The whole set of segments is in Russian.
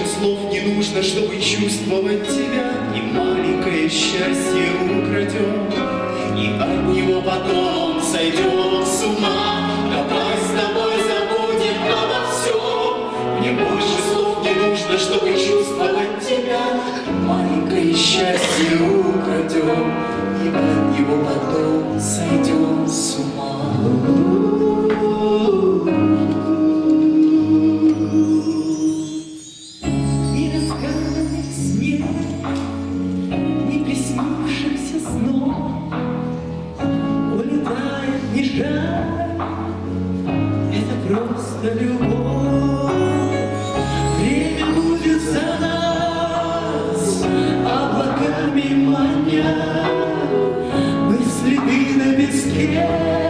больше слов не нужно, чтобы чувствовать тебя. И маленькое счастье украдем, и от него потом сойдем с ума. Давай с тобой забудем обо всем. Мне больше слов не нужно, чтобы чувствовать тебя. Маленькое счастье украдем, и от него потом сойдем с ума. Просто любовь, время будет за нас, облаками маня, мы следы на песке,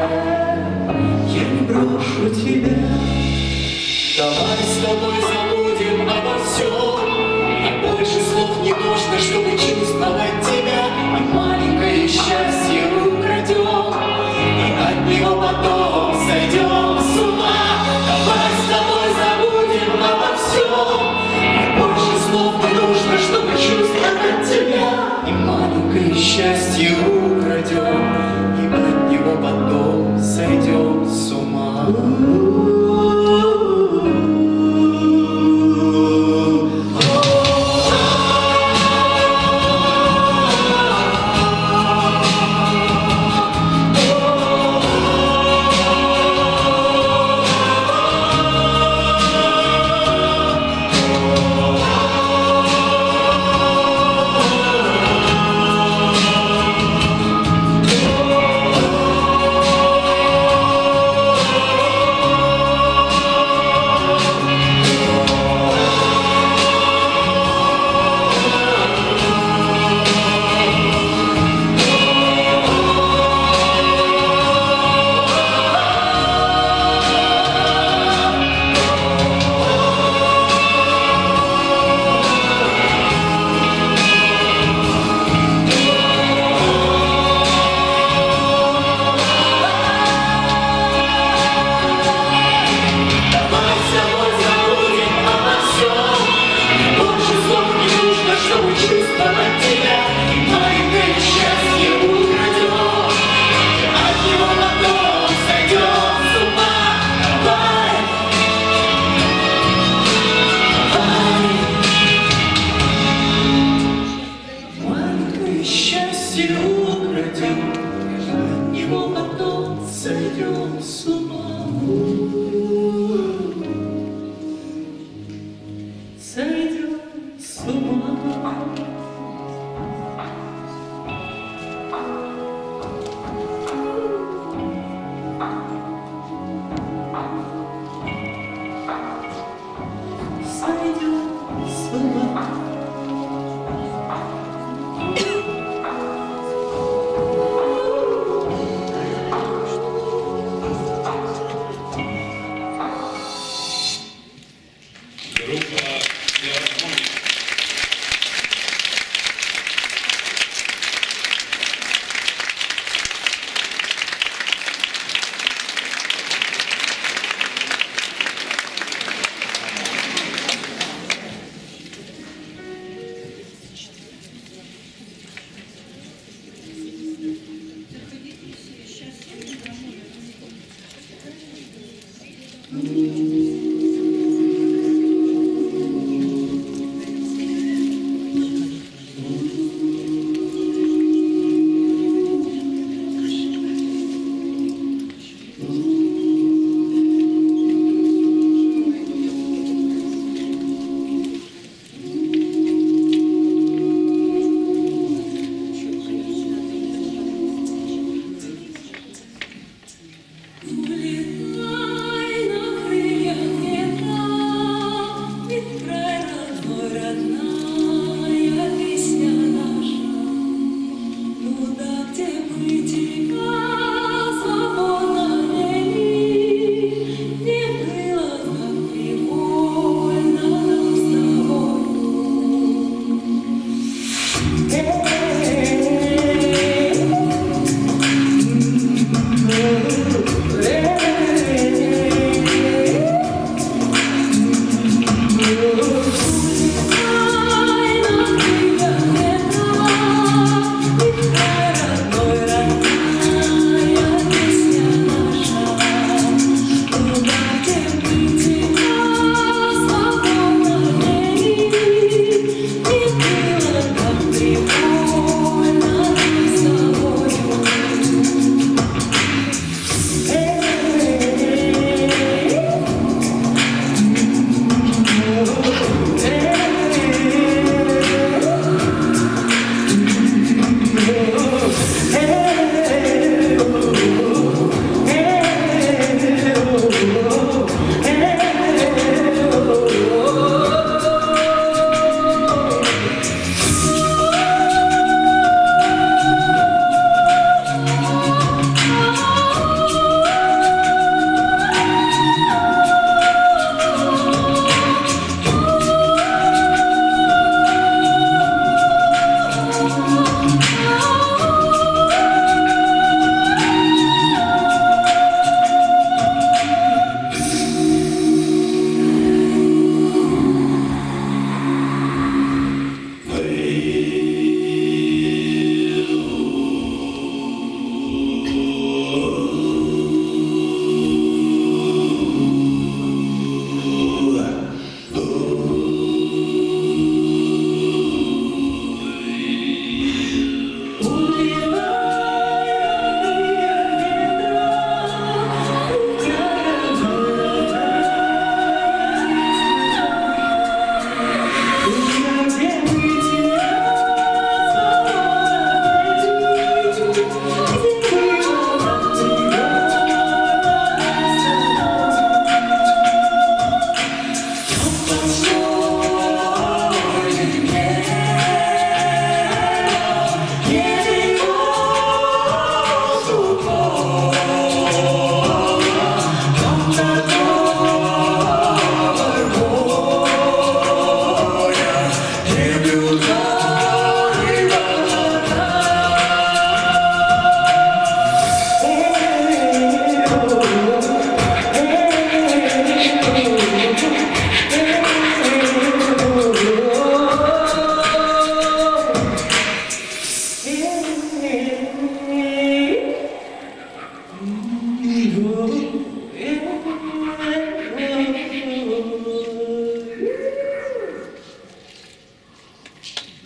я не брошу тебя. Давай с тобой забудем обо всем, и больше слов не нужно, чтобы чувствовать тебя. И маленькое счастье украдем, и от него потом сойдем с ума. Давай с тобой забудем обо всем, и больше слов не нужно, чтобы чувствовать тебя. И маленькое счастье украдем, и от него потом сойдем с ума.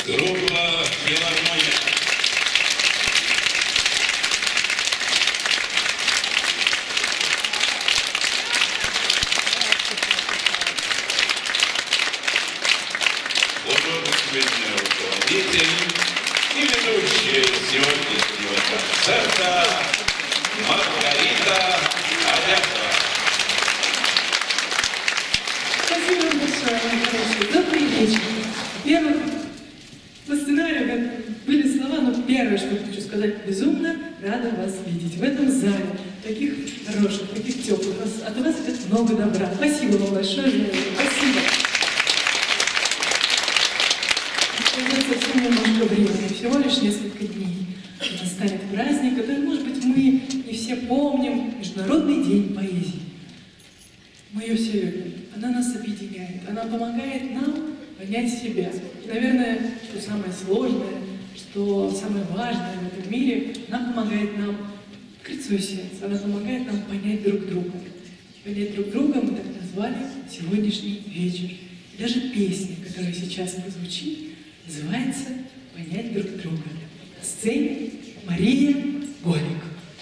Группа «Филармония». Художественный руководитель и ведущая сегодняшнего концерта Маргарита Алясова. Спасибо большое, мои хорошие. Добрый вечер. Во-первых, по сценарию как были слова, но первое, что хочу сказать, безумно рада вас видеть в этом зале. Таких хороших, таких теплых. От вас идет много добра. Спасибо вам большое. Спасибо. Совсем немножко времени, всего лишь несколько дней. Настанет праздник, который, может быть, мы не все помним. Международный день поэзии. Мы ее все любим. Она нас объединяет. Она помогает нам понять себя. И, наверное, что самое сложное, что самое важное в этом мире, она помогает нам открыть свое сердце. Она помогает нам понять друг друга. Понять друг друга мы так назвали сегодняшний вечер. И даже песня, которая сейчас прозвучит, называется «Понять друг друга». На сцене Мария Голик.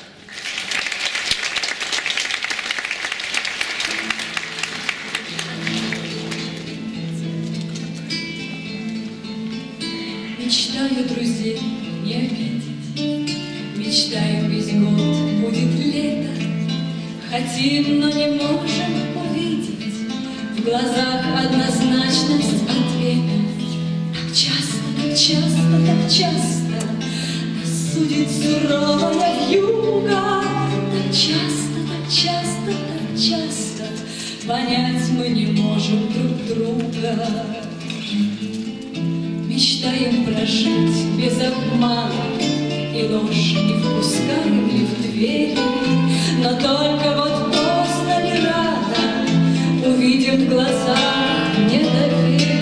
Мечтаю друзей не обидеть, мечтаю весь год будет лето. Хотим, но не можем увидеть в глазах однозначность ответа. Так часто, так часто нас судит суровая вьюга. Так часто понять мы не можем друг друга. Мечтаем прожить без обмана, и ложь не впускаем ли в двери, но только вот поздно ли рано увидим в глазах недоверие.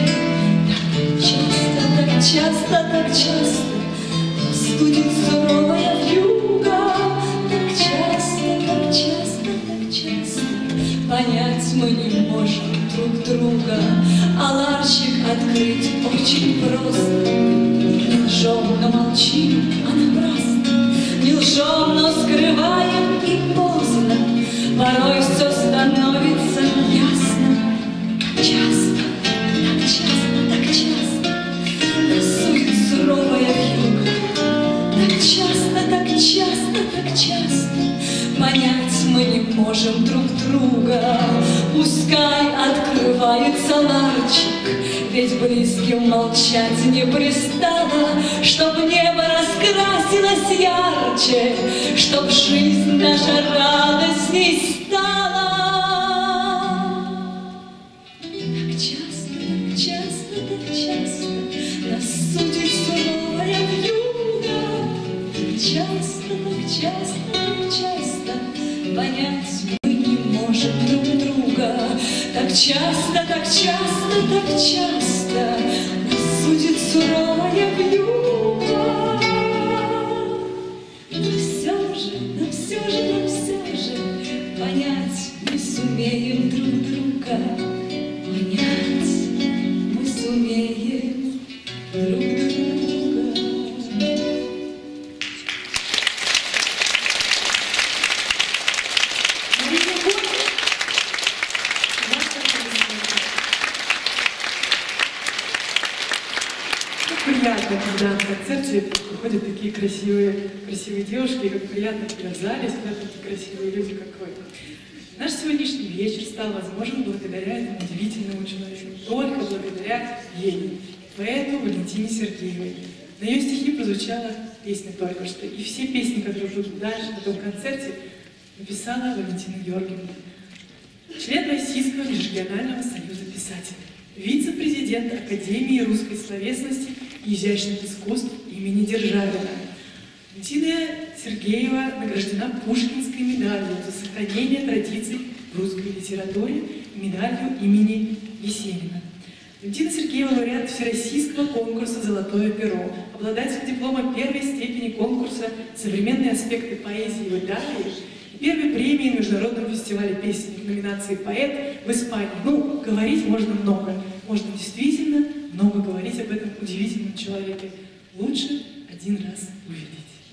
Так часто студит суровая вьюга. Так часто понять мы не можем друг друга. А ларчик открыть очень просто. Не лжем, но молчим, а напрасно. Не лжем, но скрываем, и поздно. Порой все становится ясно. Так часто суровая вьюга. Так часто понять мы не можем друг друга. Пускай открывается ларчик, ведь близким молчать не пристало. Чтоб небо раскрасилось ярче, чтоб жизнь наша радостней стала. Так часто нас судит суровая вьюга. Так часто понять мы не можем друг друга. Так часто нас судит суровая вьюга. Но все же понять мы сумеем друг друга. Понять мы сумеем друг друга. Приятно, когда в концерте приходят такие красивые девушки, и как приятно, когда в зале сидят такие красивые люди, как вы. Наш сегодняшний вечер стал возможен благодаря этому удивительному человеку, только благодаря ей, поэту Валентине Сергеевой. На ее стихи прозвучала песня только что, и все песни, которые будут дальше в этом концерте, написала Валентина Георгиевна, член Российского межрегионального союза писателей, вице-президент Академии русской словесности и изящных искусств имени Державина. Валентина Сергеева награждена Пушкинской медалью за сохранение традиций в русской литературе и медалью имени Есенина. Валентина Сергеева лауреат Всероссийского конкурса «Золотое перо», обладатель диплома первой степени конкурса «Современные аспекты поэзии в Италии» и первой премии на Международном фестивале песни в номинации «Поэт» в Испании. Ну, говорить можно много. Можно действительно много говорить поговорить об этом удивительном человеке. Лучше один раз увидеть.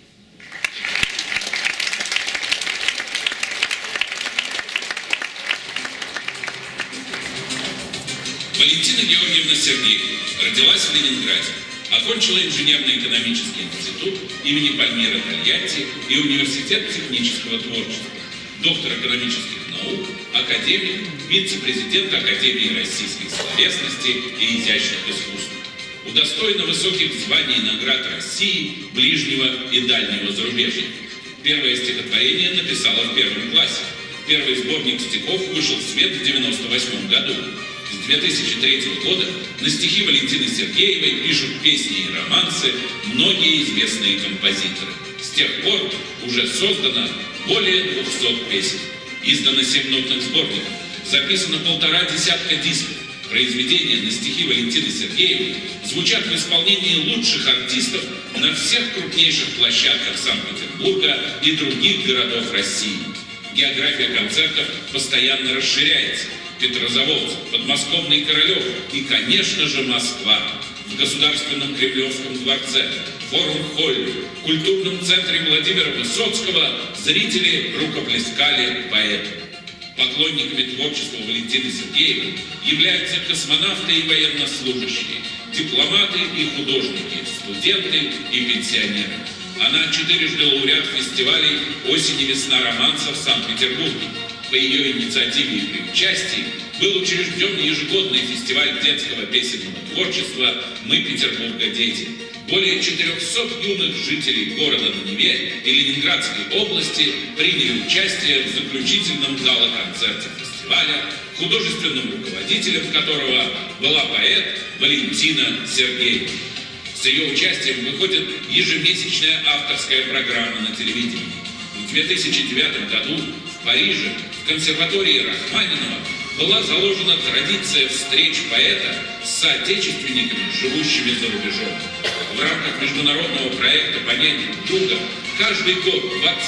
Валентина Георгиевна Сергеева родилась в Ленинграде, окончила инженерно-экономический институт имени Пальмира Тольятти и университет технического творчества, доктор экономических наук, академик, вице-президент Академии российских словесностей и изящных искусств. Удостоена высоких званий и наград России, ближнего и дальнего зарубежья. Первое стихотворение написала в 1 классе. Первый сборник стихов вышел в свет в 1998 году. С 2003 года на стихи Валентины Сергеевой пишут песни и романсы многие известные композиторы. С тех пор уже создано более 200 песен. Издано 7 нотных сборников. Записано 1,5 десятка дисков. Произведения на стихи Валентины Сергеевой звучат в исполнении лучших артистов на всех крупнейших площадках Санкт-Петербурга и других городов России. География концертов постоянно расширяется. Петрозаводск, подмосковный Королев и, конечно же, Москва. В Государственном Кремлевском дворце, форум-холле, культурном центре Владимира Высоцкого зрители рукоплескали поэту. Поклонниками творчества Валентины Сергеевой являются космонавты и военнослужащие, дипломаты и художники, студенты и пенсионеры. Она 4-жды лауреат фестивалей «Осень и весна романса» в Санкт-Петербурге. По ее инициативе и при участии был учрежден ежегодный фестиваль детского песенного творчества «Мы, Петербурга, дети». Более 400 юных жителей города на Неве и Ленинградской области приняли участие в заключительном гала-концерте фестиваля, художественным руководителем которого была поэт Валентина Сергеева. С ее участием выходит ежемесячная авторская программа на телевидении. В 2009 году в Париже в консерватории Рахманинова была заложена традиция встреч поэта с соотечественниками, живущими за рубежом. В рамках международного проекта «Понять друг друга» каждый год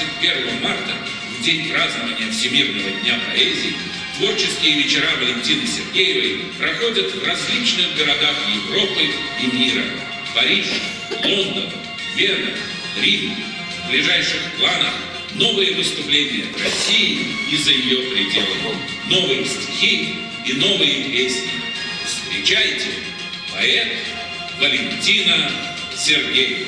21 марта, в день празднования Всемирного дня поэзии, творческие вечера Валентины Сергеевой проходят в различных городах Европы и мира. Париж, Лондон, Вена, Рим. В ближайших планах новые выступления в России и за ее пределами, новые стихи и новые песни. Встречайте, поэт Валентина Сергеева.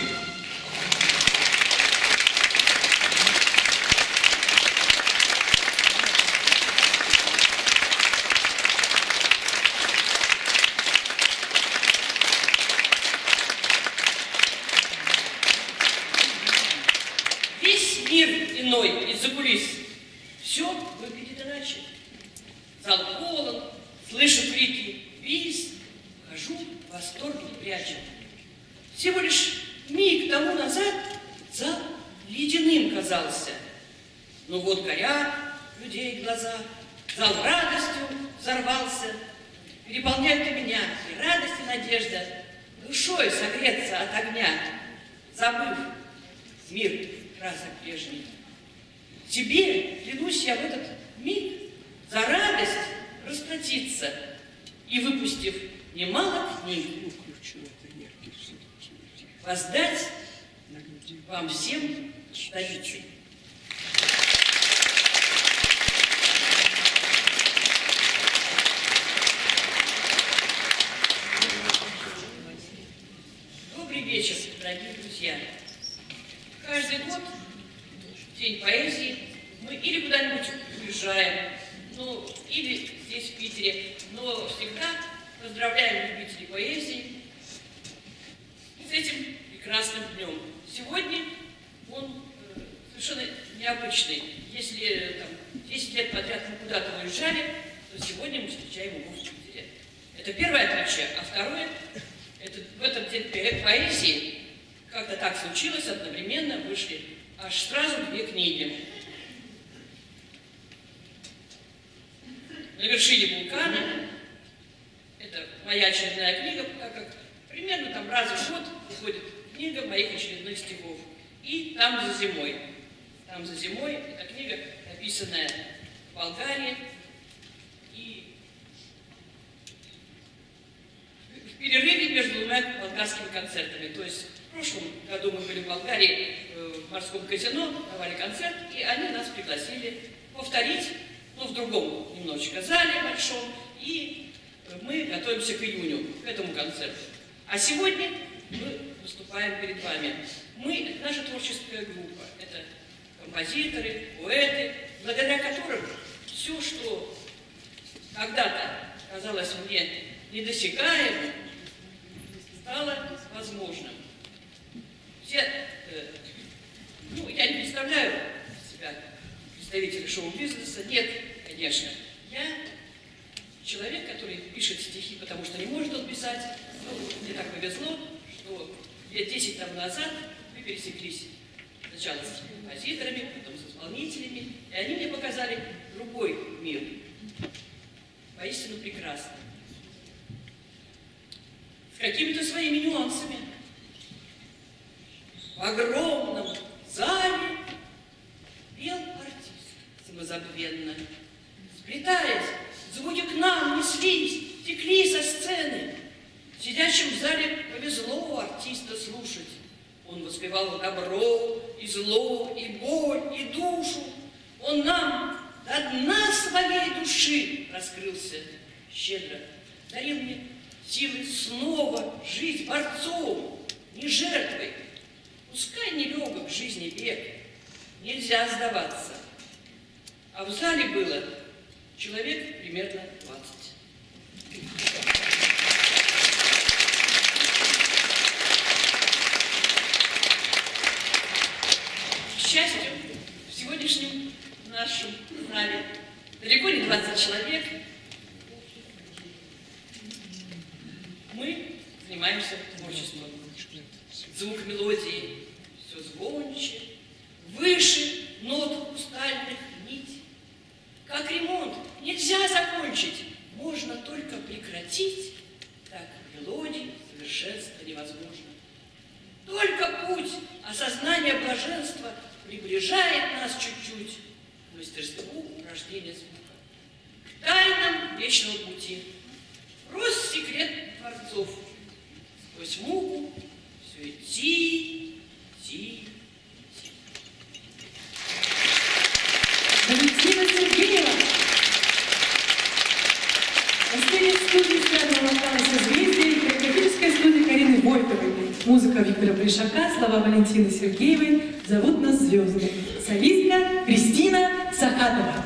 Весь мир иной из-за кулис. Все выглядит иначе. Зал полон, слышу крики «Бис!», хожу, в восторге прячу. Всего лишь миг тому назад зал ледяным казался. Ну вот горят людей глаза, зал радостью взорвался. Переполняют и меня и радость, и надежда, душой согреться от огня, забыв мир красок прежний. Тебе, клянусь я в этот миг, за радость расплатиться и, выпустив немало книг, воздать вам всем столицей. Добрый вечер, дорогие друзья. Каждый год в День поэзии мы или куда-нибудь уезжаем, ну, или здесь, в Питере, но всегда поздравляем любителей поэзии с этим прекрасным днем. Сегодня он совершенно необычный. Если там 10 лет подряд мы куда-то уезжали, то сегодня мы встречаем его в Питере. Это первое отличие. А второе, это в этот день поэзии как-то так случилось, одновременно вышли аж сразу 2 книги. «На вершине вулкана» — это моя очередная книга, так как примерно там раз в год выходит книга моих очередных стихов. И «Там за зимой». «Там за зимой» — это книга, написанная в Болгарии. И в перерыве между занимают болгарскими концертами. То есть в прошлом году мы были в Болгарии в морском казино, давали концерт, и они нас пригласили повторить, но в другом немножечко зале большом, и мы готовимся к июню, к этому концерту. А сегодня мы выступаем перед вами. Мы, наша творческая группа, это композиторы, поэты, благодаря которым все, что когда-то казалось мне недосягаемым, стало возможным. Все, ну, я не представляю себя представителем шоу-бизнеса, нет, конечно. Я человек, который пишет стихи, потому что не может он писать. Ну, мне так повезло, что лет 10 тому назад мы пересеклись сначала с композиторами, потом с исполнителями, и они мне показали другой мир, поистину прекрасный, с какими-то своими нюансами. В огромном зале пел артист самозабвенно. Сплетаясь, звуки к нам неслись, текли со сцены. Сидящим в зале повезло артиста слушать. Он воспевал добро, и зло, и боль, и душу. Он нам до дна своей души раскрылся щедро. Дарил мне силы снова жить борцом, не жертвой. Пускай нелегок в жизни век, нельзя сдаваться. А в зале было человек примерно 20. К счастью, в сегодняшнем нашем зале далеко не 20 человек. Мы занимаемся творчеством. Звук мелодии все звонче, выше нот хрустальных нить. Как ремонт нельзя закончить, можно только прекратить, так мелодии совершенства невозможно. Только путь осознания блаженства приближает нас чуть-чуть к мастерству рождения звука, к тайнам вечного пути. Прост секрет творцов, сквозь муку все идти, идти. Валентина Сергеева. Последняя студия эстрадного вокала «Созвездие» и хореографическая студия Карины Войтовой. Музыка Виктора Плешака, слова Валентины Сергеевой. Зовут нас звезды. Солистка Кристина Сахатова.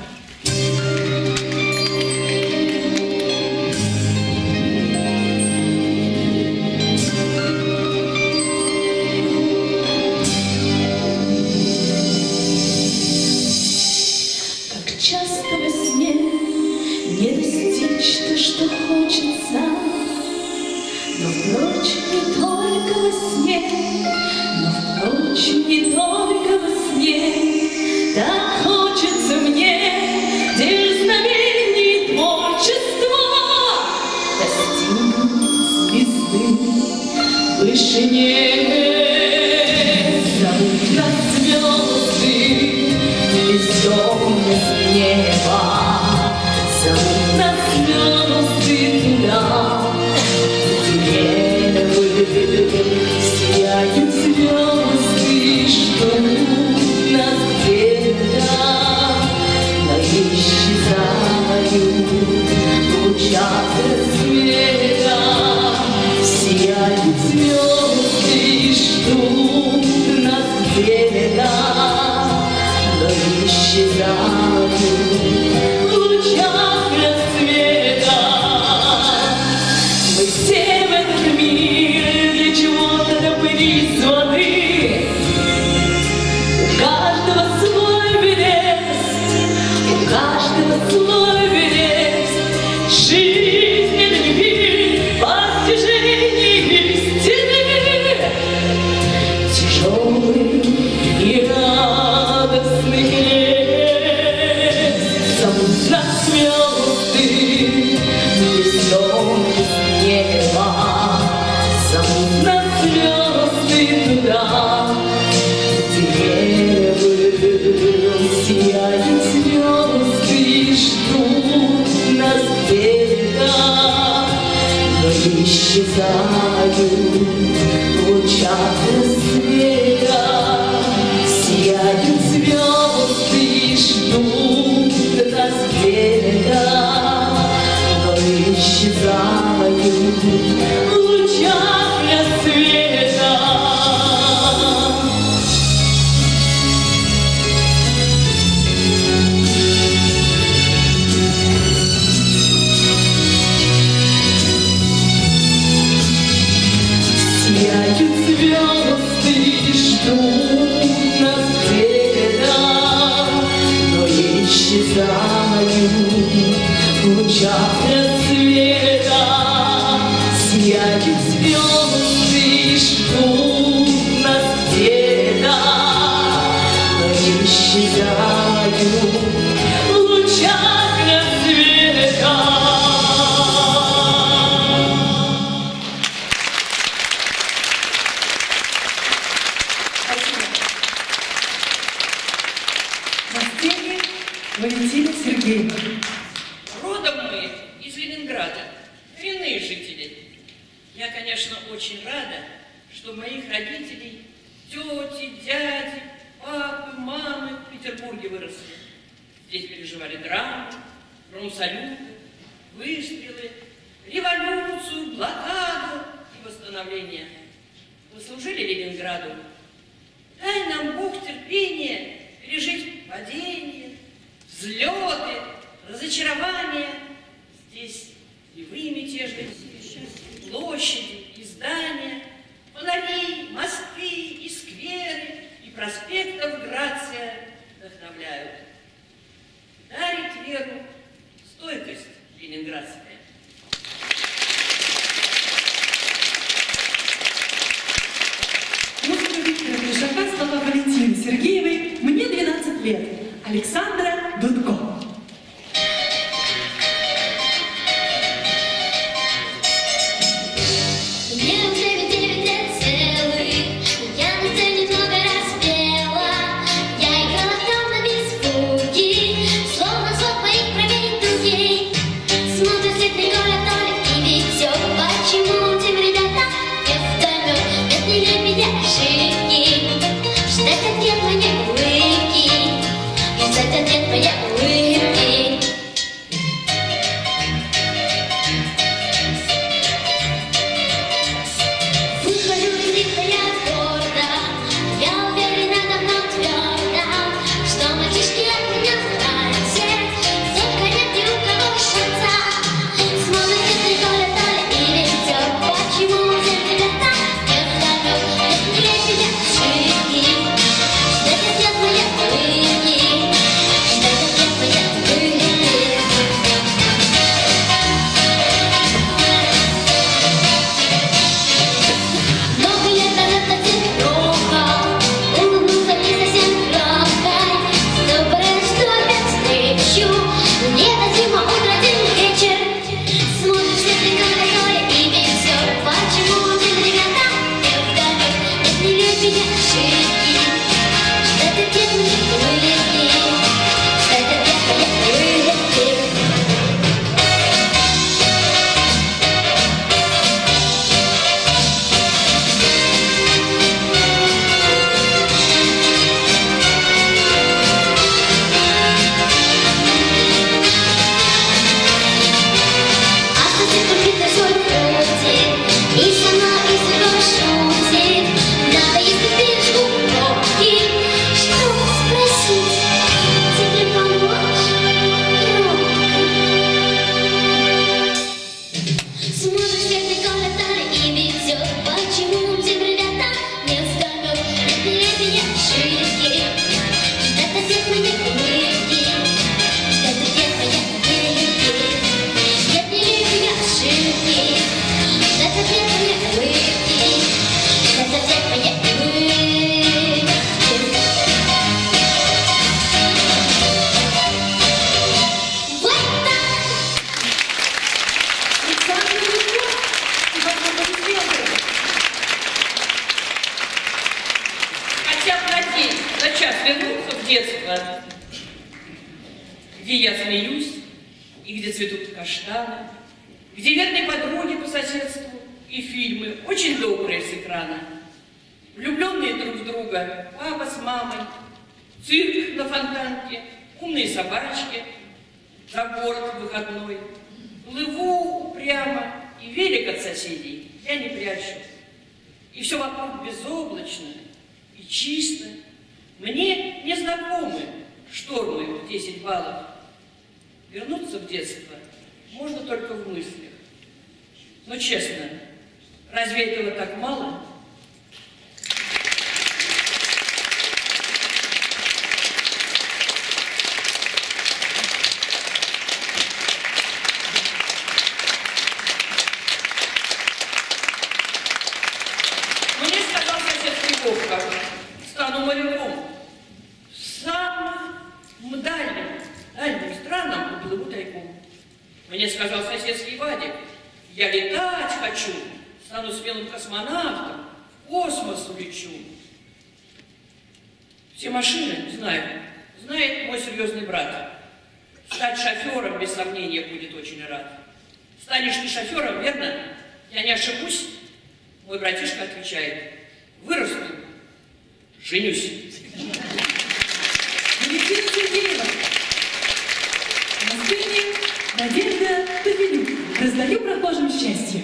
Сияют звезды и ждут нас где-то, но исчезают в лучах рассвета. Сияют звезды и ждут нас где-то, но исчезают в лучах рассвета. На сцене Валентина Сергеевна. Родом мы из Ленинграда, коренные жители. Я, конечно, очень рада, что моих родителей, тети, дяди, папы, мамы в Петербурге выросли. Здесь переживали драмы, промсалюты, выстрелы, революцию, блокаду и восстановление. Послужили Ленинграду. Дай нам Бог терпения пережить падения, взлеты, разочарования. Здесь и вы мятежные, площади и здания, фонари, мосты и скверы, и проспектов Грация вдохновляют. Дарит веру стойкость ленинградская. Музыка Виктора Гришака, слова Валентины Сергеевой. Мне 12 лет. Александра Дудко. Мне уже 9 лет целых, я на сцене много раз пела. Я играла в темном испуге, словно сон моих проверенных друзей. Смотрят свет Николя, Толя и Витек. Почему тем ребята не вдомек? Нет, не любят меня ошибки, ждать ответ моей улыбки, ждать ответ моей улыбки. Выхожу из лифта я гордо, я уверена, давно твердо, что мальчишки от меня стараются, только нет ни у кого шанса. Смотрит свет Николя, Толя и Витек. Почему все ребята не вдомек? Нет, не лезь меня ошибки, ждать ответ моей улыбки, ждать ответ моей улыбки. Много лет назад на тебе рухал, улыбнулся мне совсем кроткой. Доброе, что опять встречу, невозимо утро, день, вечер. Смотришь свет Николя, Толя и Витек. Почему один ребята не вдомек? Нет, не любят меня ошибки, ждать ответ моей улыбки, ждать ответ моей улыбки. А сосед компьютер свой крутит, и сама из этого шутит. Надо, если пишешь уроки, что спросить, тебе помочь громко. Смотришь свет Николя, Толя и Витек. Почему тем ребята не вдомек? Нет, не любят меня ошибки, ждать ответ моей улыбки, ждать ответ моей улыбки. Нет, не любят меня ошибки, ждать ответ моей улыбки, ждать ответ моей улыбки. Вот так! Александра Дудко. И ваши аплодисменты. Хотя бы на день, на час вернуться в детство, где я смеюсь и где цветут каштаны, где верные подруги по соседству и фильмы, очень добрые с экрана. Влюбленные друг в друга, папа с мамой, цирк на Фонтанке, умные собачки, за город выходной. Плыву прямо, и велик от соседей я не прячу. И все вокруг безоблачно и чисто. Мне не знакомы штормы в 10 баллов. Вернуться в детство можно только в мыслях. Но честно, разве этого так мало? стажировка. Стану моряком. Самым дальним странам уплыву тайком. Мне сказал соседский Вадик, я летать хочу, стану смелым космонавтом, в космос улечу. Все машины знает мой серьезный брат. Стать шофером, без сомнения, будет очень рад. Станешь ты шофером, верно? Я не ошибусь? Мой братишка отвечает, вырасту, женюсь. Валентина Сергеева. На сцене Надежда Топилюк. Раздаю прохожим счастье.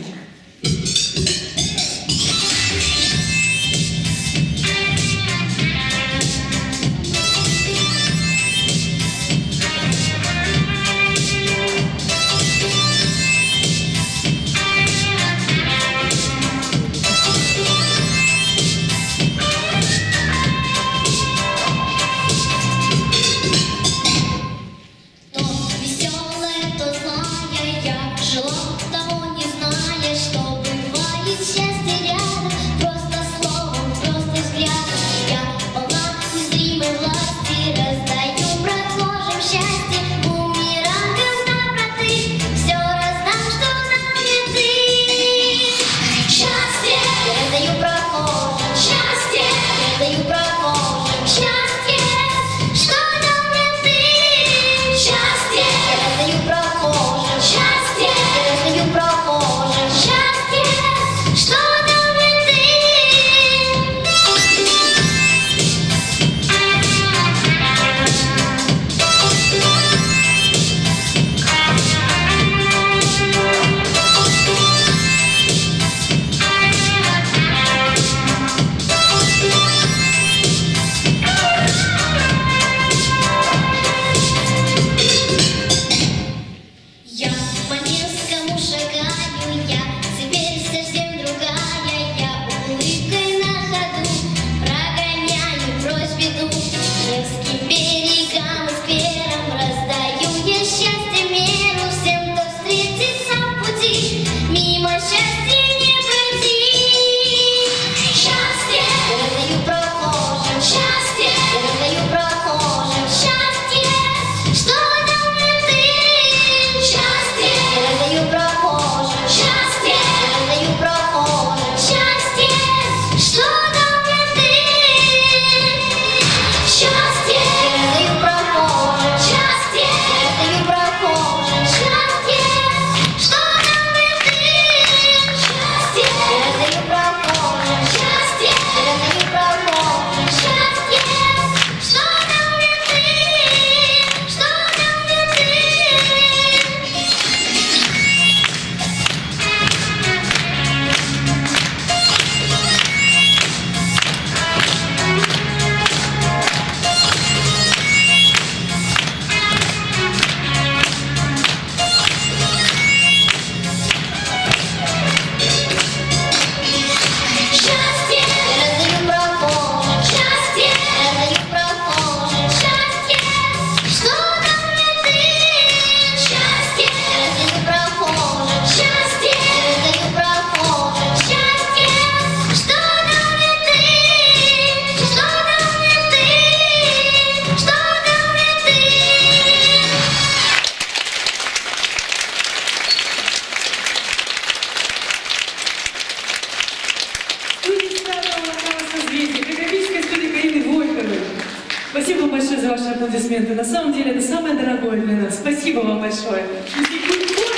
Спасибо большое за ваши аплодисменты. На самом деле, это самое дорогое для нас. Спасибо вам большое. Спасибо.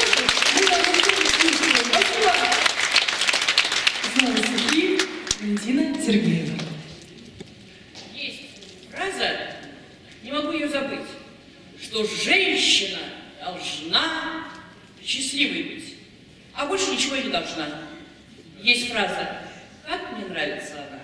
Снова стихи Валентина Сергеева. Есть фраза, не могу ее забыть, что женщина должна счастливой быть, а больше ничего и не должна. Есть фраза, как мне нравится она.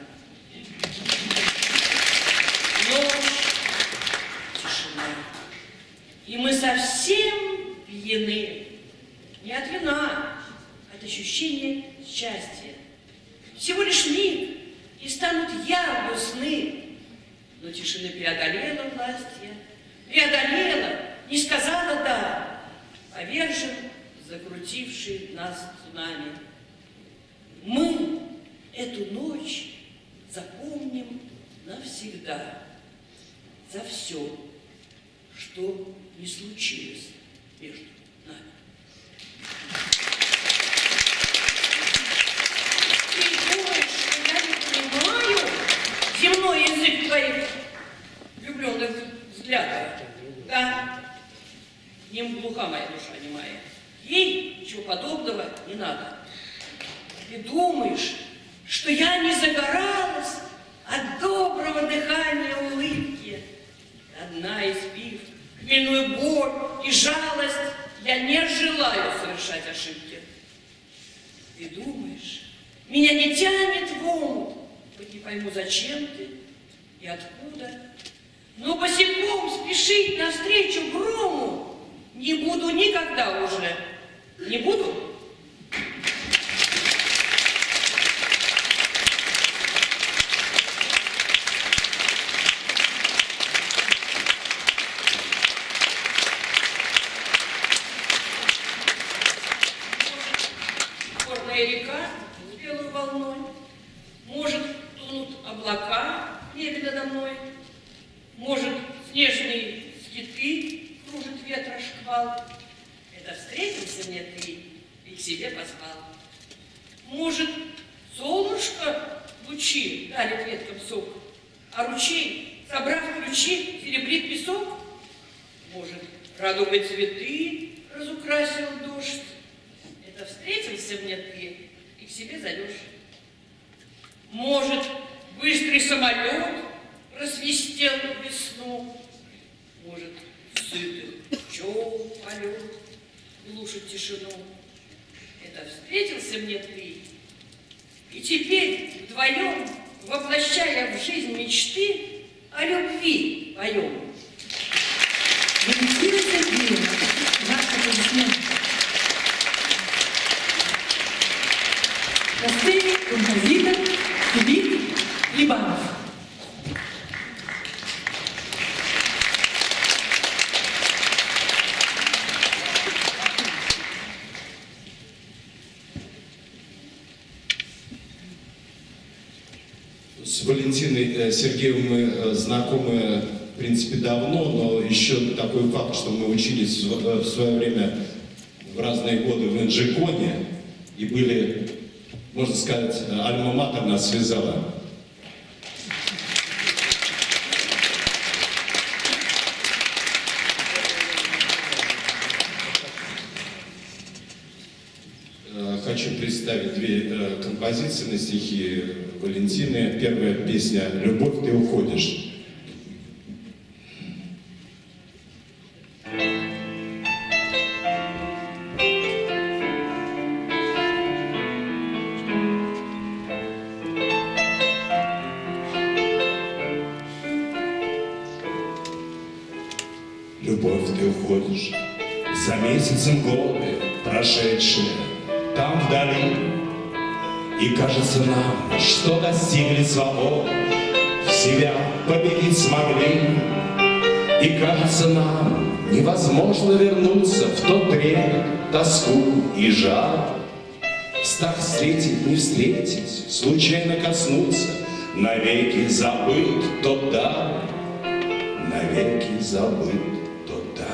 Ночь, тишина. И мы совсем пьяны. Не от вина, от ощущения счастья. Всего лишь миг, и станут явно сны. Но тишина преодолела властье, преодолела, не сказала «да», повержен закрутивший нас цунами. Мы эту ночь запомним навсегда за все, что не случилось между нами. Ты думаешь, что я не понимаю земной язык твоих влюбленных взглядов? Да, ним глуха моя душа немая. Ей ничего подобного не надо. Ты думаешь, что я не загоралась от доброго дыхания улыбки? Одна испив хмельную боль и жалость, я не желаю совершать ошибки. Ты думаешь, меня не тянет в омут, хоть не пойму, зачем ты и откуда, но босиком спешить навстречу грому не буду никогда уже. Не буду? Горная река с белой волной, может, тонут облака в небе надо мной, может, снежные скиты кружит ветра шквал. Это встретился мне ты и к себе позвал. Может, солнышко лучи дарит веткам сок, а ручей, собрав ключи, серебрит песок? Может, радугой цветы разукрасил дождь? Это встретился мне ты и к себе зовешь. Может, быстрый самолет просвистел весну? Может, сытый пчел полет глушит тишину? Это встретился мне ты, и теперь вдвоем, воплощая в жизнь мечты, о любви поем. Валентина Сергеевна, ваши аплодисменты. На сцене композитор Филипп Либанов. С Валентиной Сергеевной мы знакомы, в принципе, давно, но еще такой факт, что мы учились в свое время в разные годы в Инжиконе и были, можно сказать, альма-матер нас связала. Хочу представить две композиции на стихи Валентины. Первая песня «Любовь, ты уходишь». Любовь, ты уходишь за месяцем годы прошедшие там вдали, и кажется нам, что достигли свободы, в себя победить смогли. И кажется нам, невозможно вернуться в тот трепет, тоску и жар. Страх встретить, не встретить, случайно коснуться, навеки забыт тот дар, навеки забыт тот дар.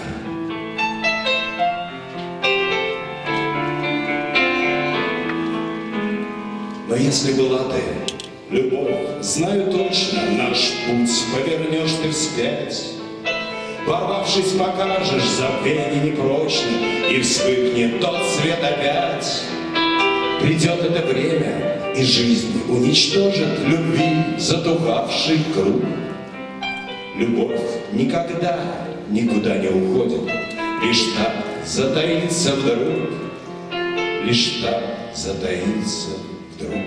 Но если была ты, любовь, знаю точно, наш путь повернешь ты вспять. Порвавшись, покажешь забвение непрочно, и вспыхнет тот свет опять. Придет это время, и жизнь уничтожит любви затухавший круг. Любовь никогда никуда не уходит, лишь так затаится вдруг, лишь так затаится вдруг.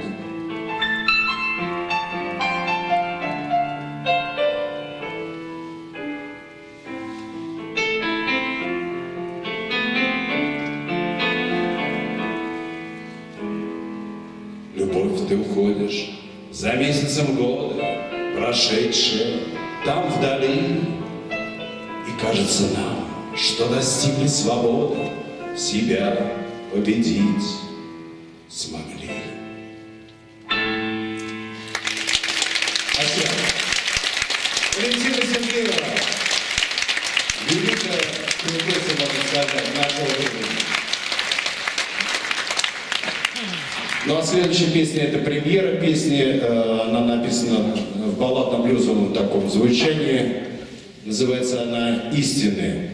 Любовь, ты уходишь за месяцем года, прошедшие там вдали, и кажется нам, что достигли свободы, себя победить смогли. Валентина Сергеева. Великая принцесса, можно сказать, нашего времени. Ну а следующая песня — это премьера песни. Она написана в балладно-блюзовом таком звучании. Называется она «Истины».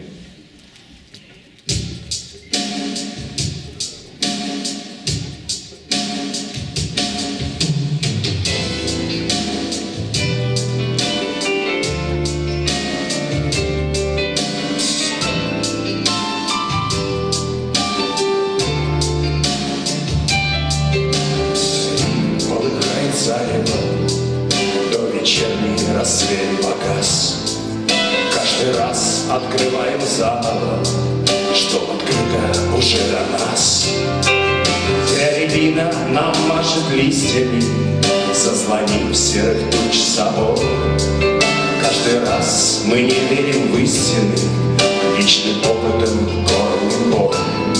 Рассвет погас. Каждый раз открываем заново, что открыто уже до нас. Зря рябина нам машет листьями, заслонив серых туч собой. Каждый раз мы не верим в истины, личным опытом кормим боль.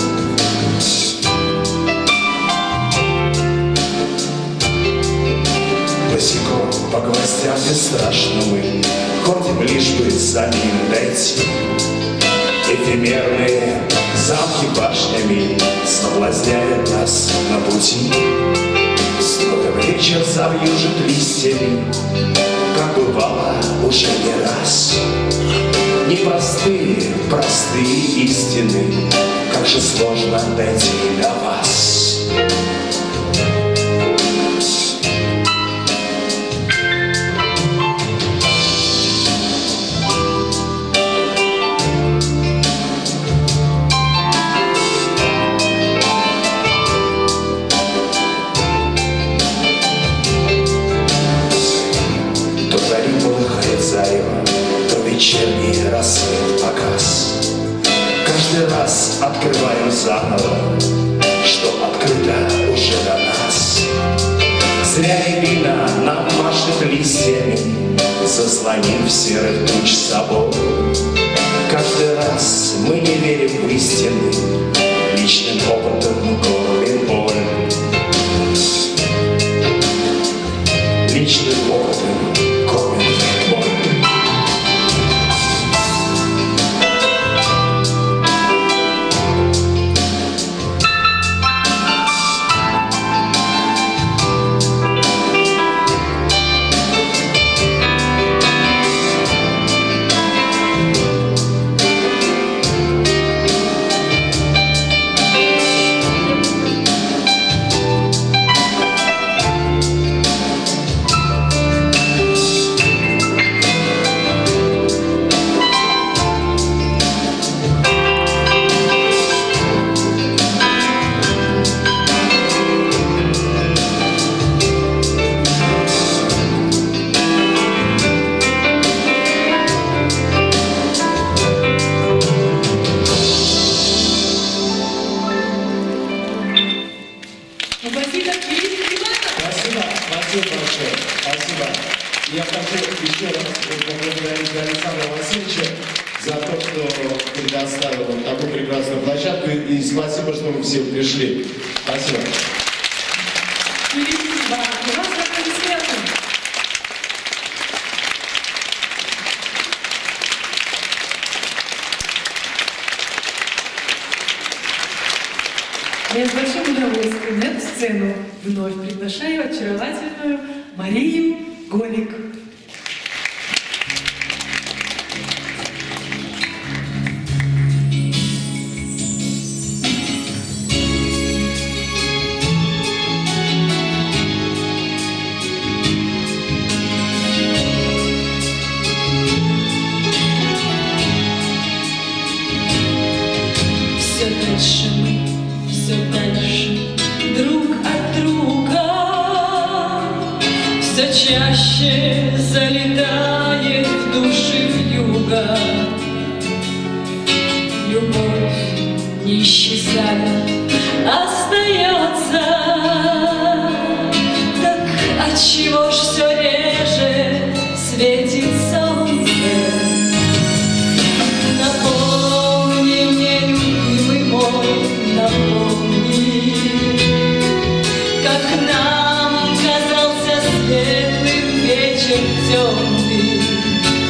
Босиком по гвоздям бесстрашно мы ходим, лишь бы за ним дойти. Эфемерные замки башнями соблазняют нас на пути. Снова вечер завьюжит листьями, как бывало уже не раз. Непростые, простые истины, как же сложно дойти до вас. Вечерний рассвет погас. Каждый раз открываем заново, что открыто уже до нас. Зря рябина нам машет листьями, заслонив серых туч собой. Каждый раз мы не верим в истины, личным опытом кормим боль. Личным опытом кормим боль. Я хочу еще раз поблагодарить Александра Васильевича за то, что предоставил нам такую прекрасную площадку. И спасибо, что вы все пришли. Спасибо. Я с большим удовольствием на эту сцену вновь приглашаю очаровательную Марию Голик. Все дальше мы, все дальше друг от друга, все чаще залетает в души вьюга. Любовь, не исчезая, остается. Так отчего ж все реже светит солнце? Напомни мне, любимый мой, напомни, как нам казался светлым вечер темный.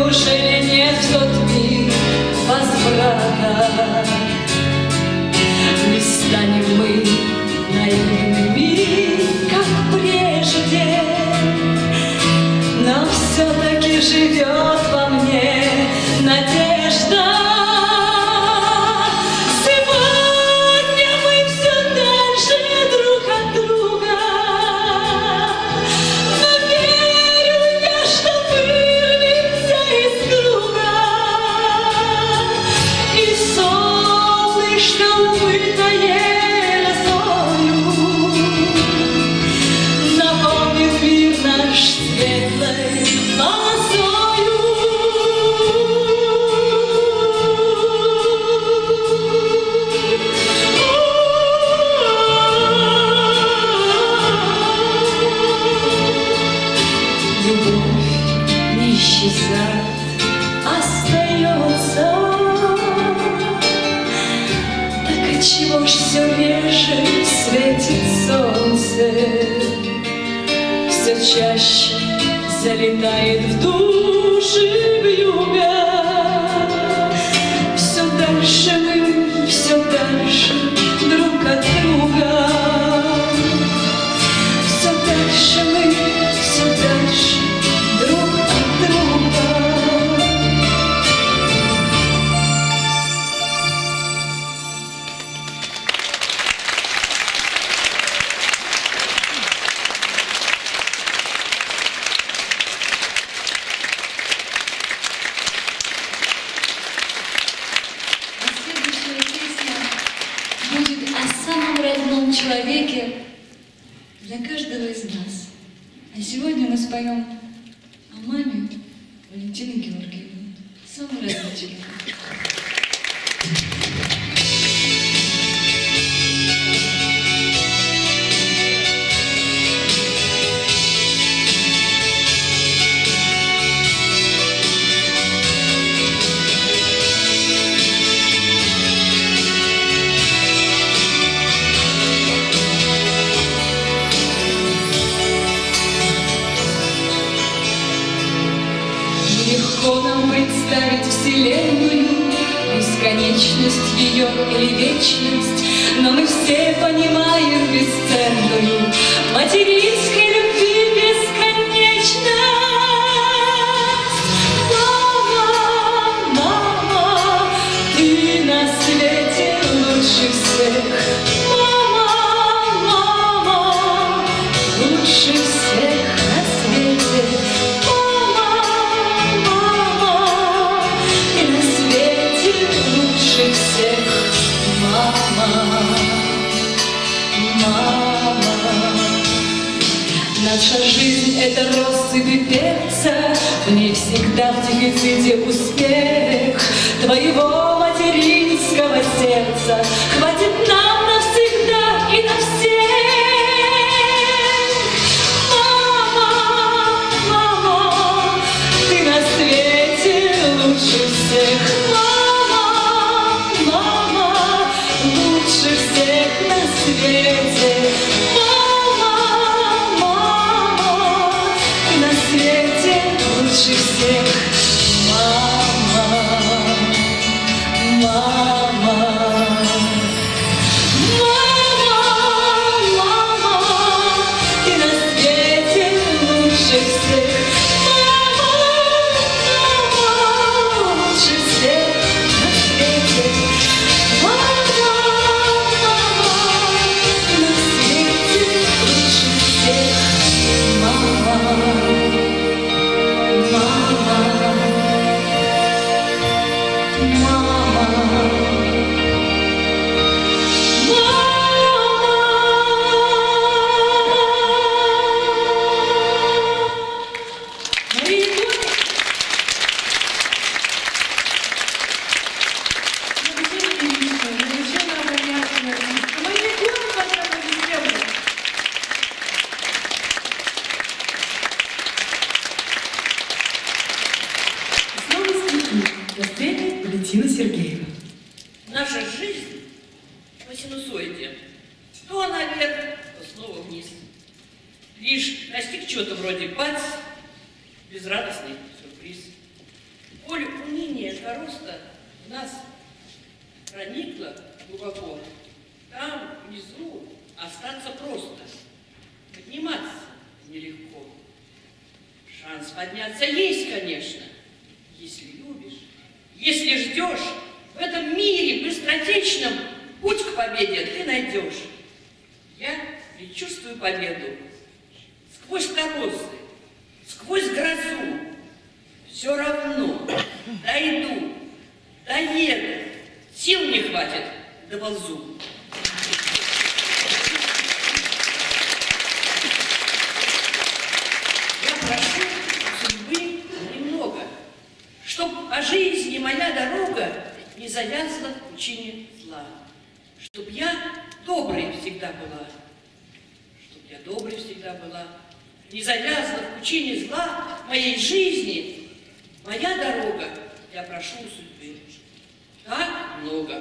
неужели нет в тот мир возврата? Не станем мы наивными, как прежде, но все-таки живет во мне надежда. Сегодня мы все дальше друг от друга, но верю я, что вырвемся из круга, и солнышко умытое росою наполнит мир наш светлой полосою. Любовь не исчезает, остается. Так отчего ж все реже светит солнце, все чаще залетает в души вьюга. Все дальше мы, все дальше друг от друга. Все дальше мы, все дальше друг от друга. Следующая песня будет о самом родном человеке для каждого из нас. А сегодня мы споем о маме Валентины Георгиевны, самый родной человек. Легко нам представить Вселенную, бесконечность ее или вечность, но мы все понимаем бесценную материнской любви бесконечность. Мама, мама, ты на свете лучше всех. Мама, мама, лучше всех на свете. Наша жизнь — это россыпь перца, в ней всегда в дефиците успех твоего материнского сердца. Хватит нам навсегда и на всех. Мама, мама, ты на свете лучше всех. Мама, мама, лучше всех на свете. Лучше всех, мама, мама, мама, мама, ты на свете лучше всех, мама, мама, лучше всех на свете, мама, мама, ты на свете лучше всех, мама. Валентина Сергеева. Наша жизнь по синусоиде. То она вверх, то снова вниз. Лишь достиг чего-то вроде бац, безрадостный сюрприз. этого роста в нас проникло глубоко. Там, внизу, остаться просто. Подниматься нелегко. Шанс подняться есть, конечно, если любишь, если ждешь. В этом мире быстротечном путь к победе ты найдешь. Я предчувствую победу. Сквозь торозы, сквозь грозу. Все равно дойду, доеду. Сил не хватит, доползу. Я прошу судьбы немного, чтоб по жизни моя дорога не завязла в пучине зла. Чтоб я доброй всегда была. Чтоб я доброй всегда была. Не завязла в пучине зла моей жизни моя дорога. Я прошу у судьбы. Так много.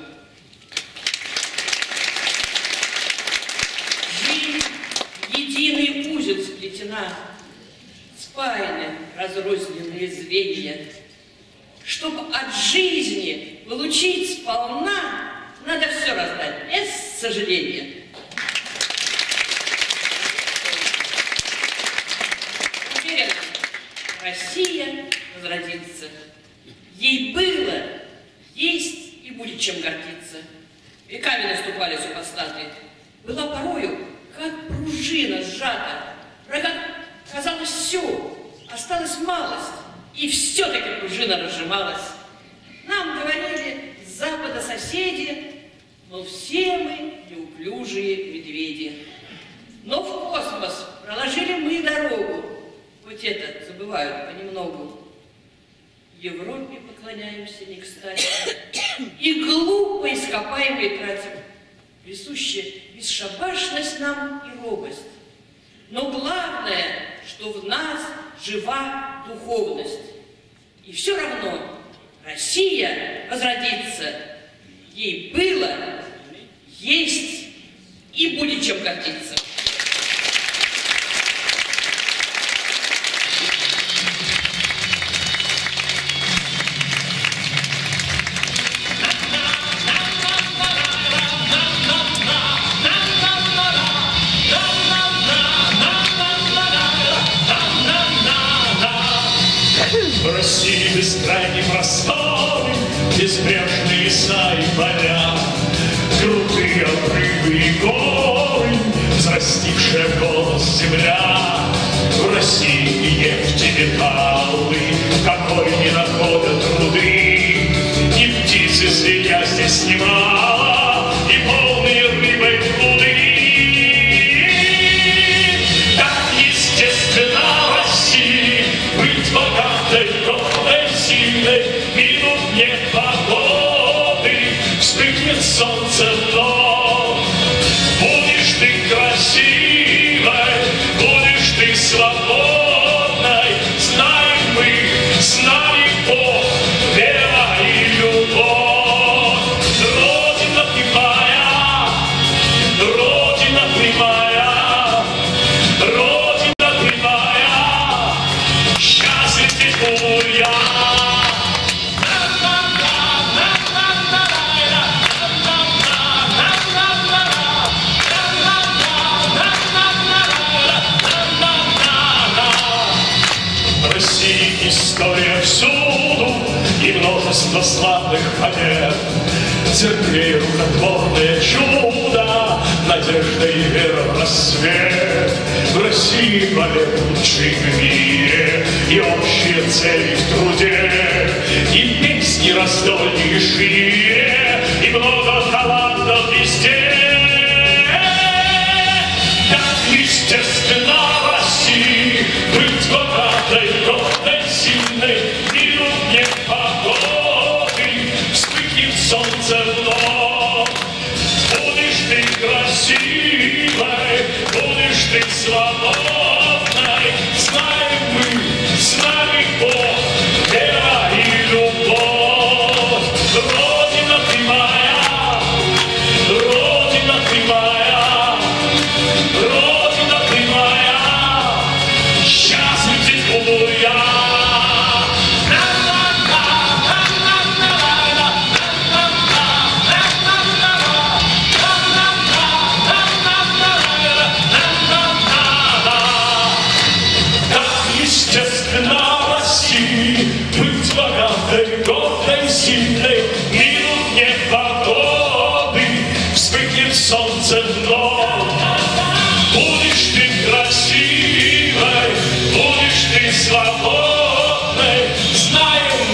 Жизнь в единый узел сплетена, спаяны разрозненные звенья. Чтобы от жизни получить сполна, надо все раздать, без сожаления. Уверена, Россия возродится. Ей было, есть и будет чем гордиться. Веками наступали супостаты. Была порою, как пружина сжата. Врага казалось все, осталась малость. И все-таки пружина разжималась. Нам говорили с запада соседи, но все мы неуклюжие медведи. Но в космос проложили мы дорогу, хоть это забывают понемногу. Европе поклоняемся не кстати, и глупо ископаемые тратим. Присуща бесшабашность нам и робость. Но главное, что в нас жива духовность. И все равно Россия возродится. Ей было, есть и будет чем гордиться. В России бескрайней просторе, безбрежные леса и поля, крутые обрывы и горы, взрастившая голос земля. В России нефть и металлы, какой не находят труды, и птицы зверя здесь немало, и полные рыбой пруды. Так естественно России быть богатой, гордой, сильной, минут непогоды, вспыхнет солнце вновь. Будешь ты красивой, будешь ты свободной, знаем мы, знает Бог, вера и любовь. Родина ты моя, Родина ты моя, Родина ты моя, счастлив здесь буду я. В России история всюду и множество славных побед. Церквей рукотворное чудо, надежда и вера в рассвет. В России болеют лучшие в мире и общие цели в труде, и песни раздольные шире, и много талантов везде. Так естественно России быть богатой, гордой, сильной, минут непогоды, вспыхнет солнце вновь. Будешь ты красивой, будешь ты свободной, знаем мы, знает Бог, вера и любовь. Родина ты моя, Родина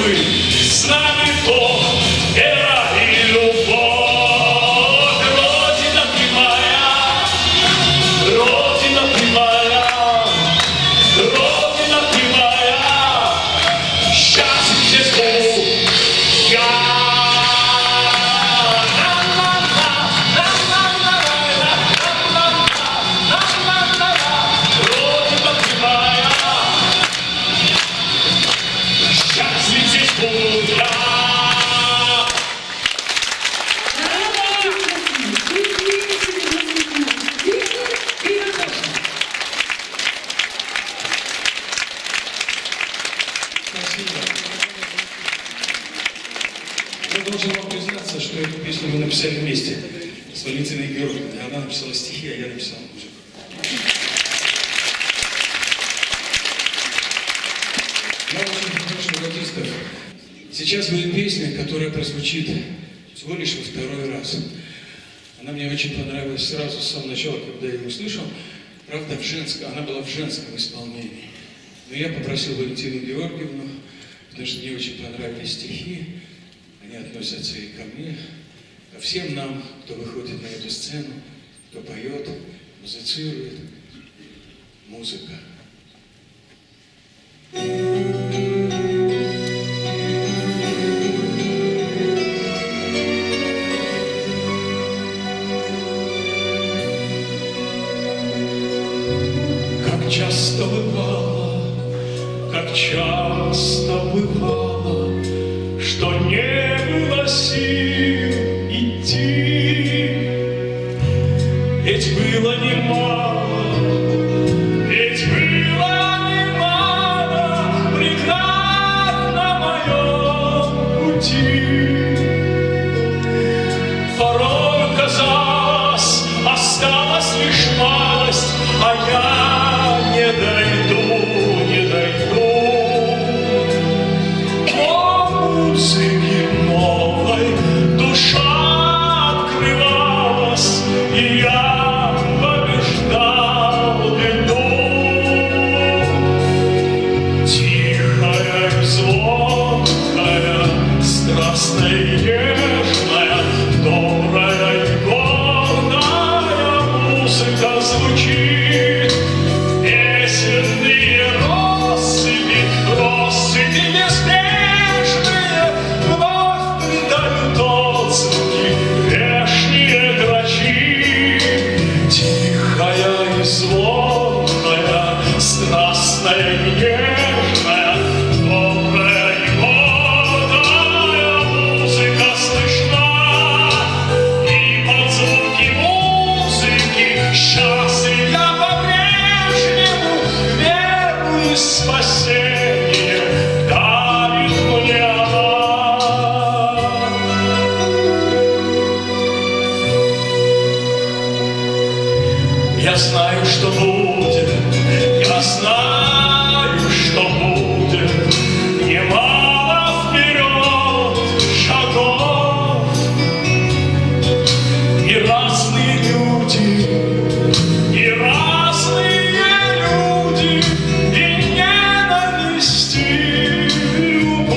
мы с нами то, вера и любовь. Родина ты моя, Родина ты моя, Родина ты моя, счастье здесь буду я. Родина ты моя, счастлив здесь буду я. Я должен вам признаться, что эту песню мы написали вместе с Валентиной Георгиевной. Она написала стихи, а я написал музыку. Я очень прошу радистов. Сейчас будет песня, которая прозвучит всего лишь во второй раз. Она мне очень понравилась сразу с самого начала, когда я ее услышал. Правда, она была в женском исполнении. Но я попросил Валентину Георгиевну, потому что мне очень понравились стихи. Они относятся и ко мне, ко всем нам, кто выходит на эту сцену, кто поет, музицирует. Музыка. Как часто бывало, что не было сил идти, ведь было немало преград на моем пути. Порой казалось, осталась лишь малость, а я не дойду. Музыки новой душа открывалась, и я побеждал беду. Тихая и звонкая, страстная и нежная, добрая и гордая музыка звучит. Песенные россыпи неспешные вновь придают отзвуки вешние грачи. Тихая и звонкая, страстная и нежная, добрая и гордая музыка слышна. И под звуки музыки счастлив я по-прежнему, веру и спасение дарит мне она. Я знаю, что будет, я знаю, что будет. Немало вперед шагов, и разные люди, и ненависть, и любовь.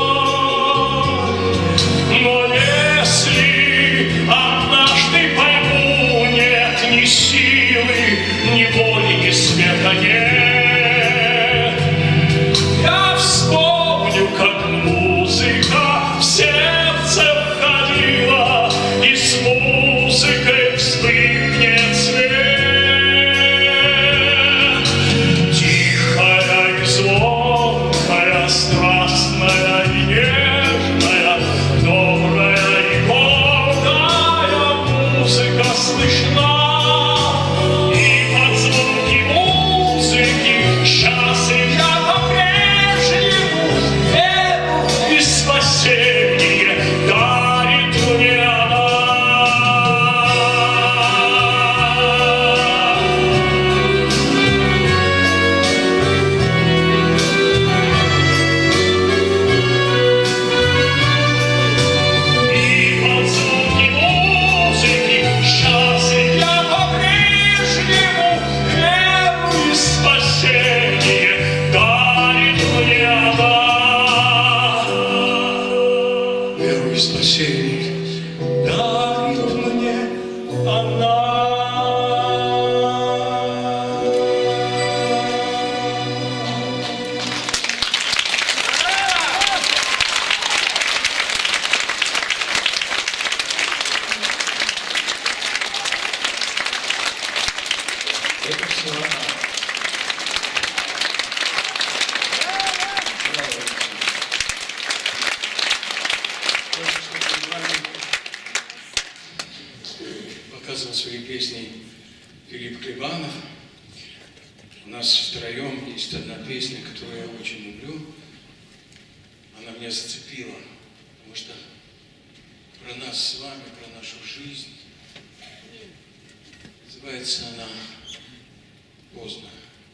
Но если однажды пойму, нет ни силы, ни воли, рассказывал свои песни Филипп Клебанов. У нас втроем есть одна песня, которую я очень люблю. Она меня зацепила, потому что про нас с вами, про нашу жизнь. Называется она «Поздно».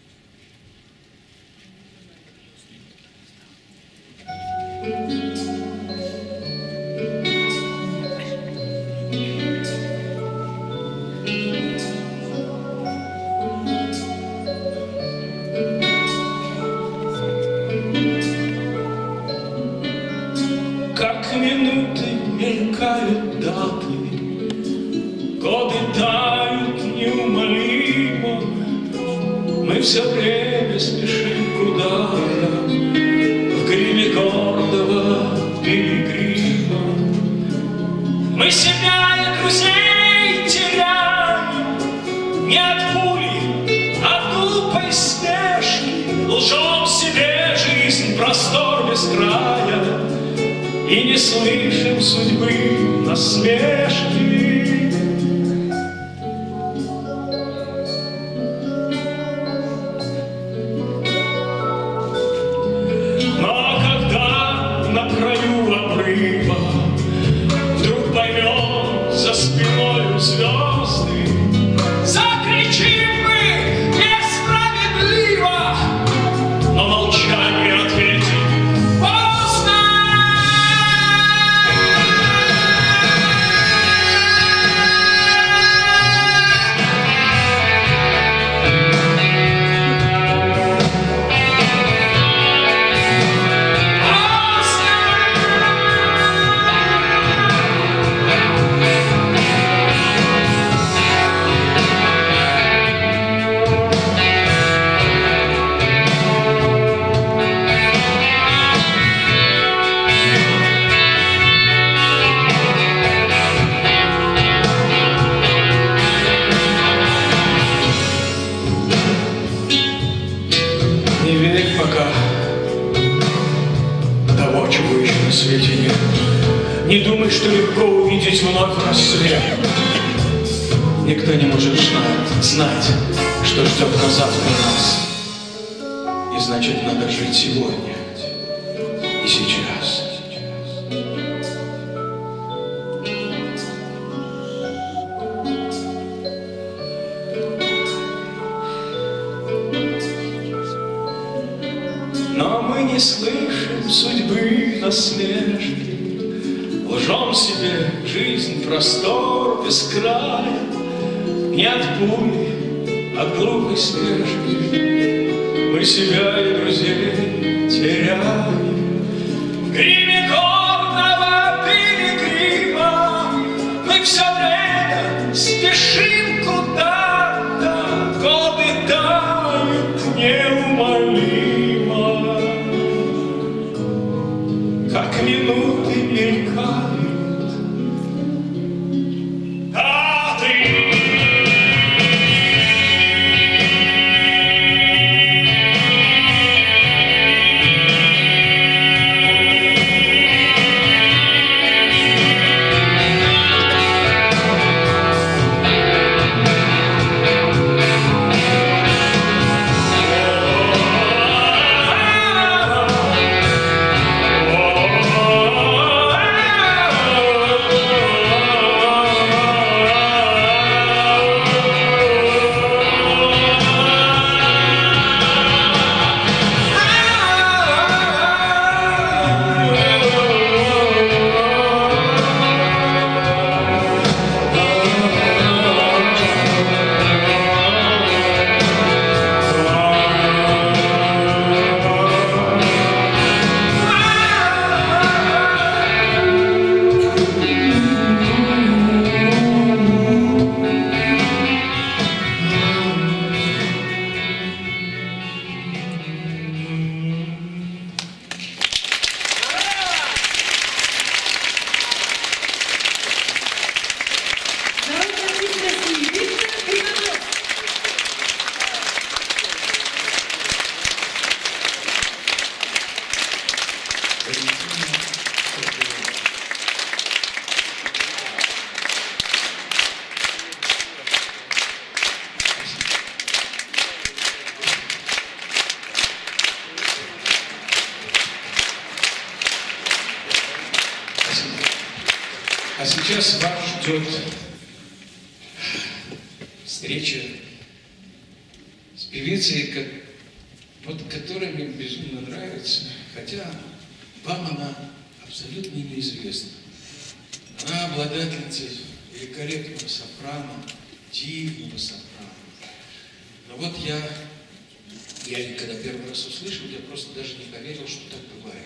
Как минуты мелькают даты, годы тают неумолимо, мы все время спешим куда-то, в гриме гордого пилигрима. Мы себя и друзей теряем не от пули, а от глупой спешки, лжем себе жизнь, простор без края, и не слышим судьбы насмешки. Но когда на краю обрыва вдруг поймем за спиной звезды, закричим мы несправедливо, но молчание ответит поздно. Не верь пока того, чего еще на свете нет. Не думай, что легко увидеть вновь рассвет. Никто не может знать, что ждет на завтра нас. И значит, надо жить сегодня и сейчас. Но мы не слышим судьбы насмешки, лжем себе жизнь, простор без края, не от пули, от глупой спешки мы себя и друзей теряем. В гриме гордого пилигрима мы все время спешим куда-то, годы тают неумолимо. Как минуты мелькают, а ты А сейчас вас ждет встреча с певицей, которая мне безумно нравится, хотя вам она абсолютно неизвестна. Она обладательница великолепного сопрано, дивного сопрано. Но вот я когда первый раз услышал, я просто даже не поверил, что так бывает.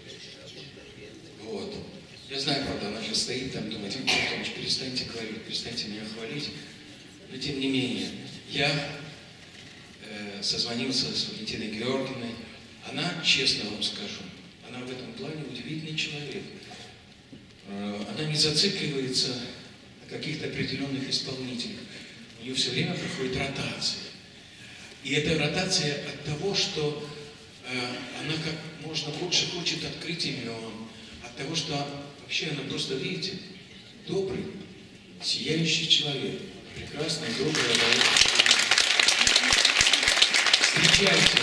Вот. Я знаю, правда, она же стоит там, думает, Виктор Антонович, перестаньте говорить, перестаньте меня хвалить. Но тем не менее, я созвонился с Валентиной Георгиевной. Она, честно вам скажу, она в этом плане удивительный человек. Она не зацикливается на каких-то определенных исполнителях. У нее все время проходит ротация. И эта ротация от того, что она как можно лучше хочет открыть имен, от того, что вообще она просто, видите, добрый, сияющий человек, прекрасный, добрый, встречайте,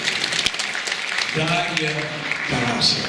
Дарья Тарасова.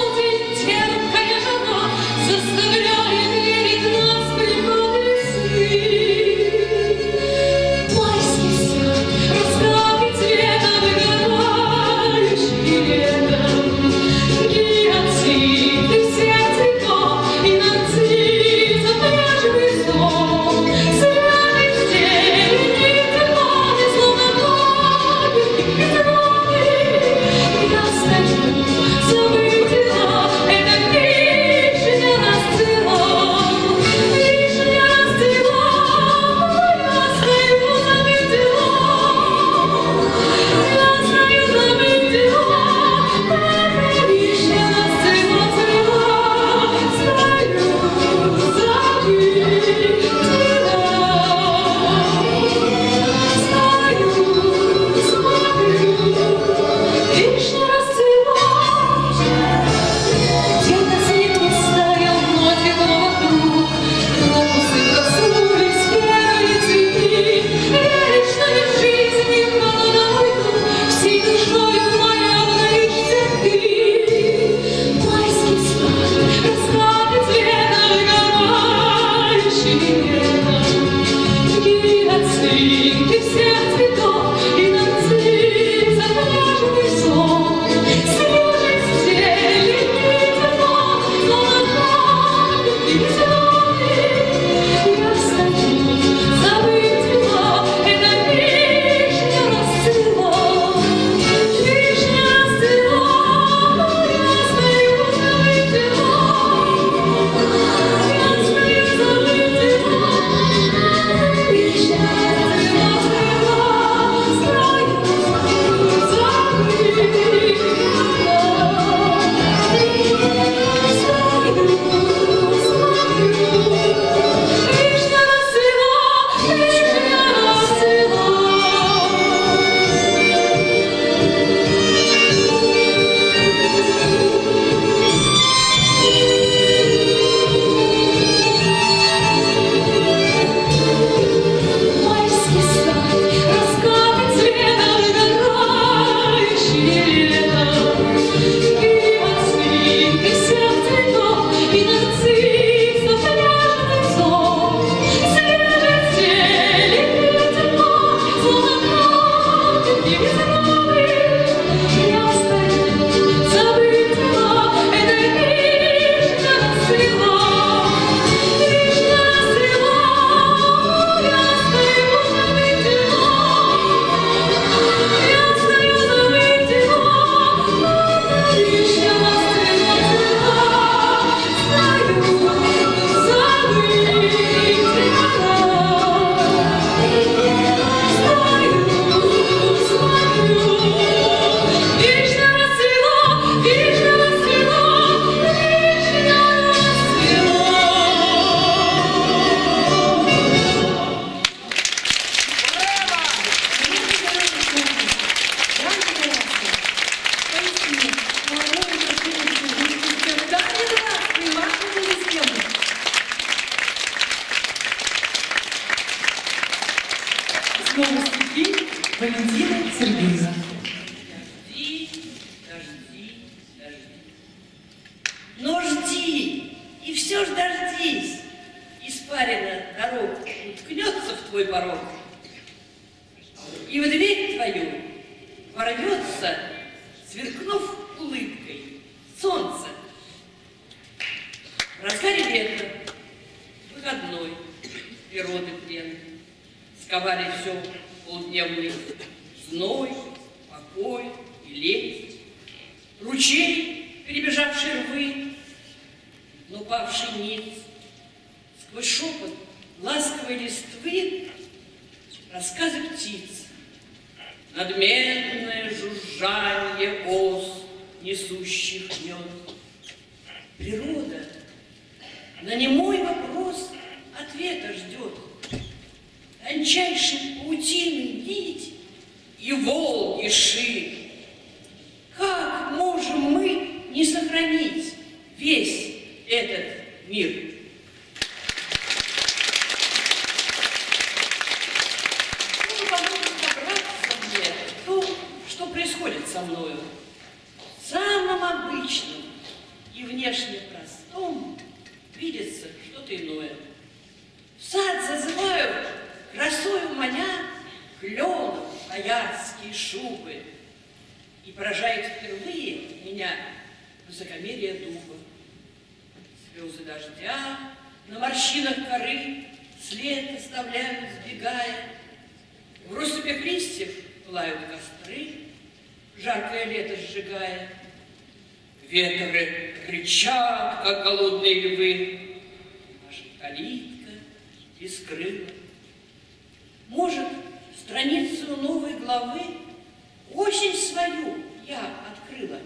Заставляет верить нас приходы сны. снова стихи Валентина Сергеева. Жди, дожди, дожди. Но жди, и все ж дождись. Испарина дорог уткнется в твой порог, и в дверь твою ворвется, сверкнув улыбкой, солнце. В разгаре лета, выходной, природы плен, сковали все полдневный зной, покой и лень. Ручей, перебежавший рвы, но павший ниц, сквозь шепот ласковой листвы рассказы птиц, надменное жужжанье ос, несущих мед. Природа на немой вопрос ответа ждет. Тончайшей паутины нить и волны ширь. Как можем мы не сохранить весь этот мир? Что происходит со мною? Самым обычным и внешне простом видится что-то иное. В сад зазывают, красою маня, кленов боярские шубы, и поражает впервые меня высокомерие духа. Слезы дождя на морщинах коры след оставляют, сбегая. В россыпях листьев пылают костры, жаркое лето сжигая. Ветры кричат, как голодные львы. Наша калитка искрыла. Может, страницу новой главы осень свою я открыла.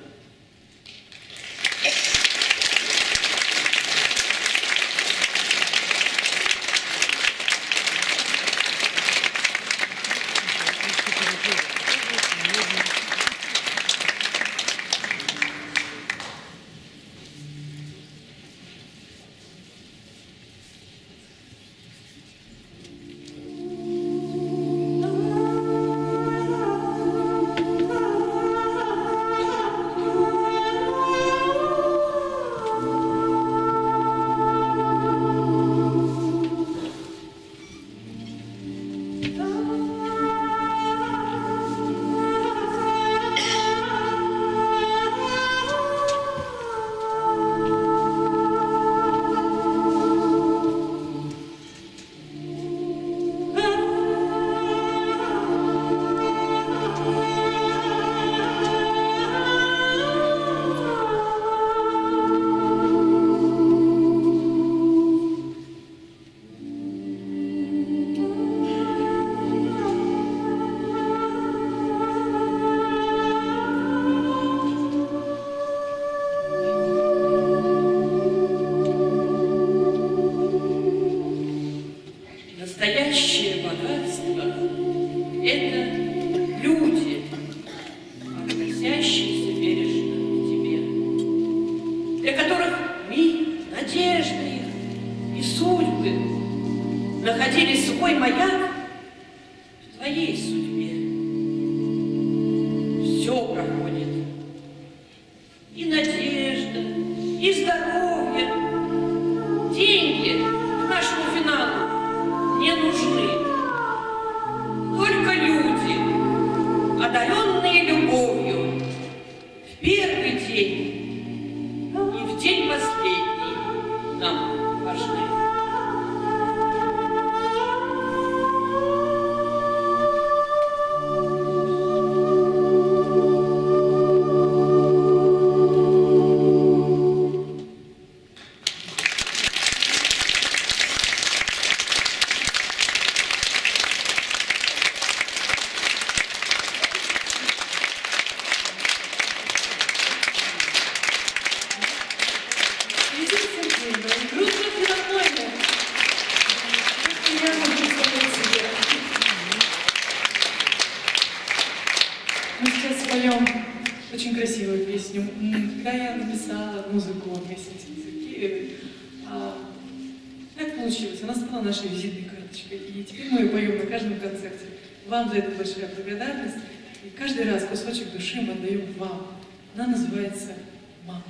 Настоящее богатство – это люди, относящиеся бережно к тебе, для которых мир, надежда их и судьбы находили свой маяк в твоей судьбе. Все проходит, и надежда, и здоровье, деньги к нашему финалу не нужны. Только люди, одаренные любовью, в первый день и в день последний нам важны. Мы сейчас споем очень красивую песню. Когда я написала музыку песни Сергеевой, так получилось. Она стала нашей визитной карточкой. И теперь мы ее поем на каждом концерте. Вам за это большая благодарность. И каждый раз кусочек души мы отдаем вам. Она называется «Мама».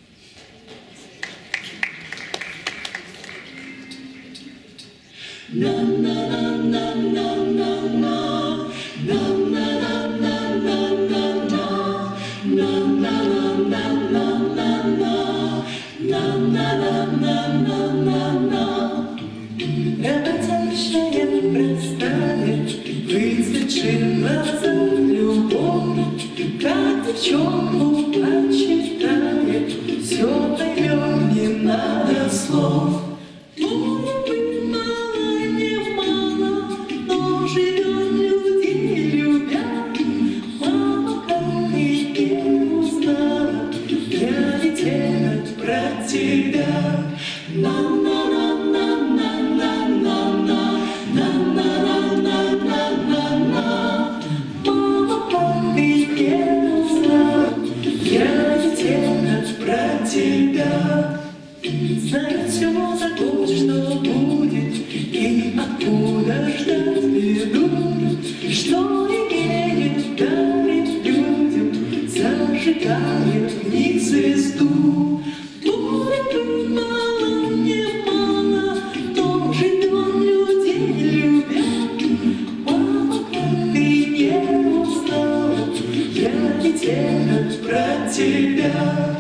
Работящая, простая, выцветшая глаза любовь, как девчонку почитает, все поймет, не надо слов. Может быть, мало, немало, но живет людей любя. Мама, как ты не узнала, я ведь это про тебя. Тебя знает все за год, что будет, и откуда ждать беду, что имеет, дарит людям, зажигает в них звезду. Может быть, мало, немало, но живет людей любя. Мама, как ты не узнала, я ведь это про тебя.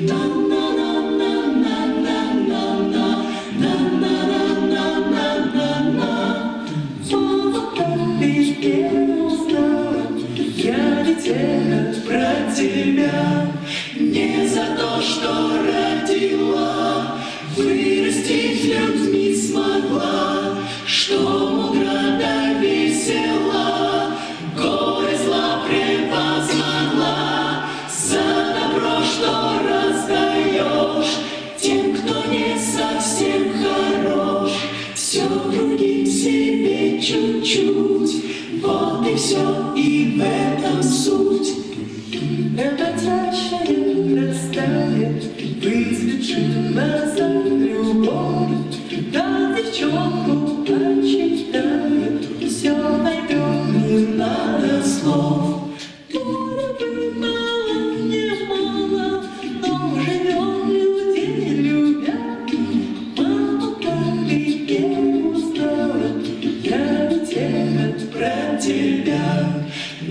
Я ведь это про тебя. Не за то, что родила, вырастить людьми смогла, что мудро да весела, горе зла превозмогла. За добро, что раздаешь тем, кто не совсем хорош, все другим себе чуть-чуть. Вот и все, и в этом суть. Работящая, простая, выцветшая глаза любовь, да девчонку почитает, все пойдет, не надо слов. Может быть, мало, немало, но живет людей любя. Мама, как ты не узнала, я ведь это про тебя.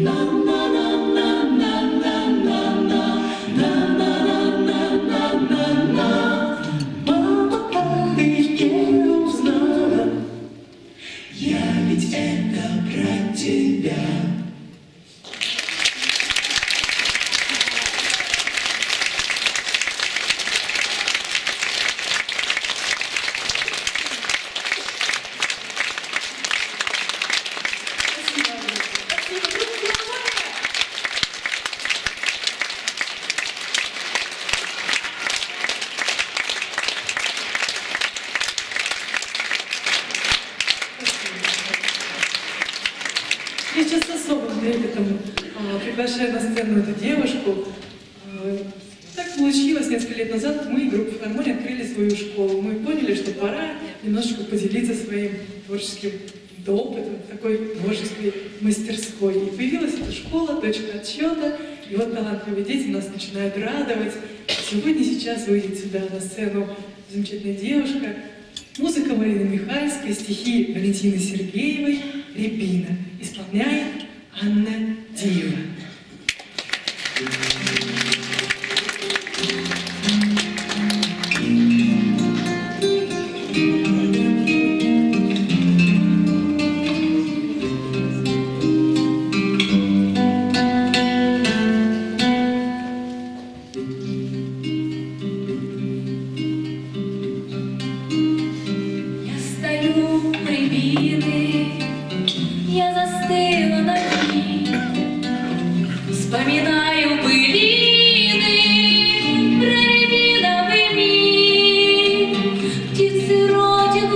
Мама, как ты не узнала, я ведь это про тебя. Я сейчас с особым трепетом приглашаю на сцену эту девушку. Так получилось, несколько лет назад мы, группа «Филармония», открыли свою школу. Мы поняли, что пора немножечко поделиться своим творческим опытом, такой творческой мастерской. И появилась эта школа, точка отсчета, и вот талантливые дети нас начинают радовать. Сегодня, сейчас выйдет сюда на сцену замечательная девушка, музыка Марины Михайловской, стихи Валентины Сергеевой, «Рябина». Исполняет Анна Диева. Вспоминаю былины про рябиновый мир, птицы родины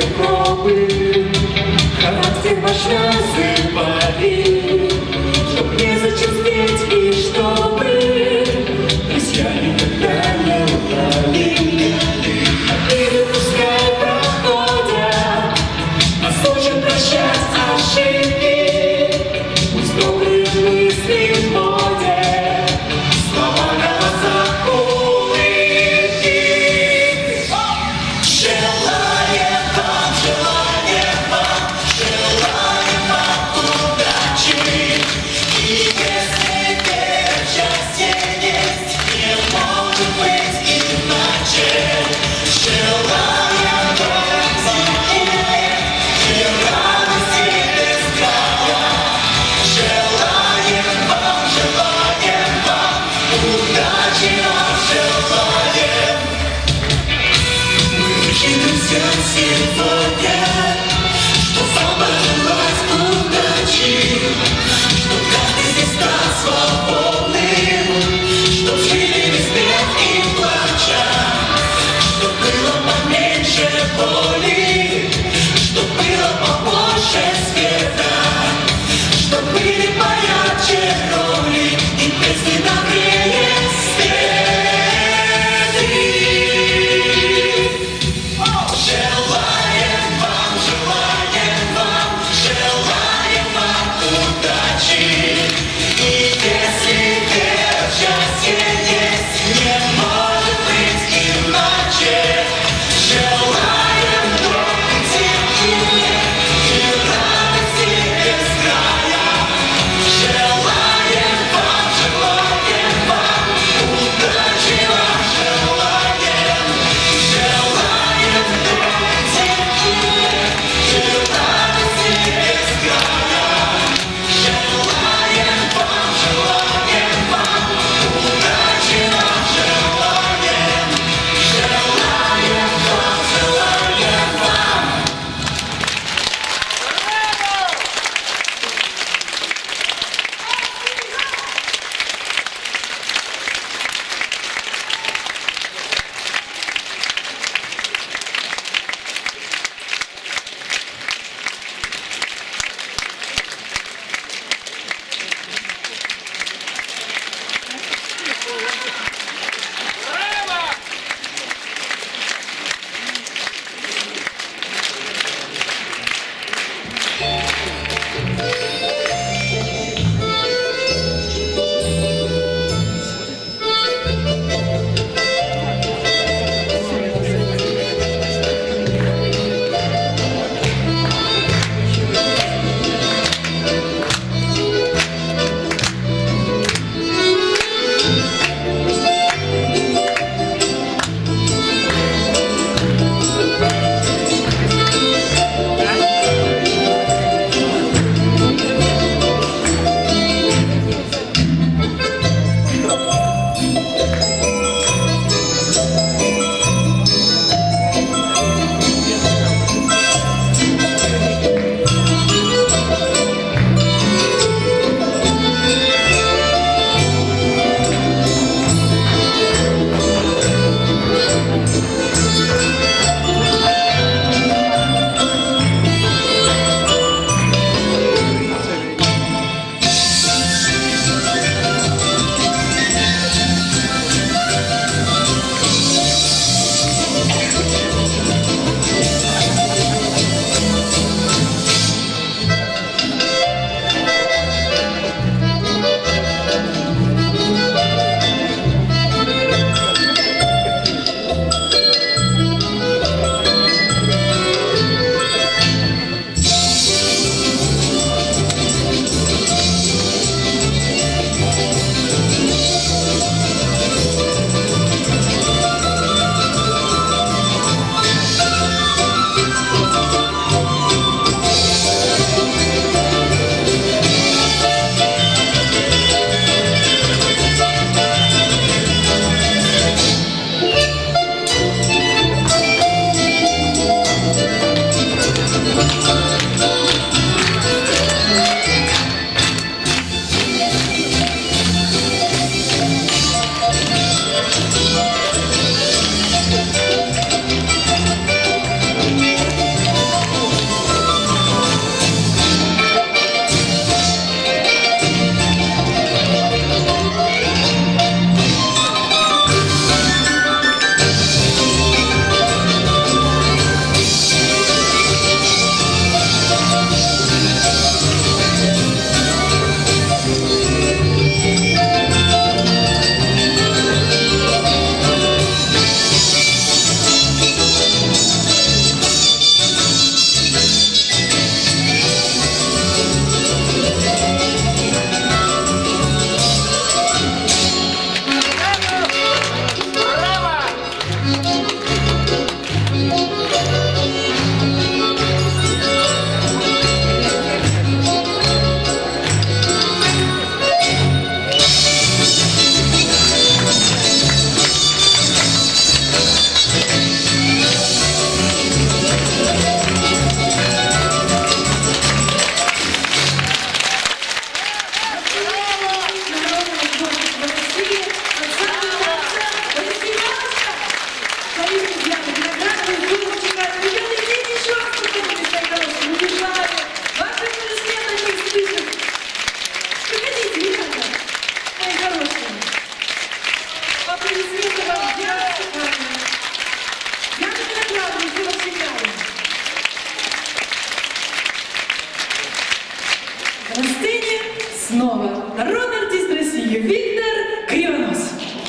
пробы. Характер ваш называли, чтоб не зачерстветь и чтобы друзья никогда не лгали. Обиды пускай проходят, нас учат прощать ошибки. Пусть добрые мысли в моде, слова на глазах улыбки. Желаем вам удачи. На сцене снова народный артист России Виктор Кривонос.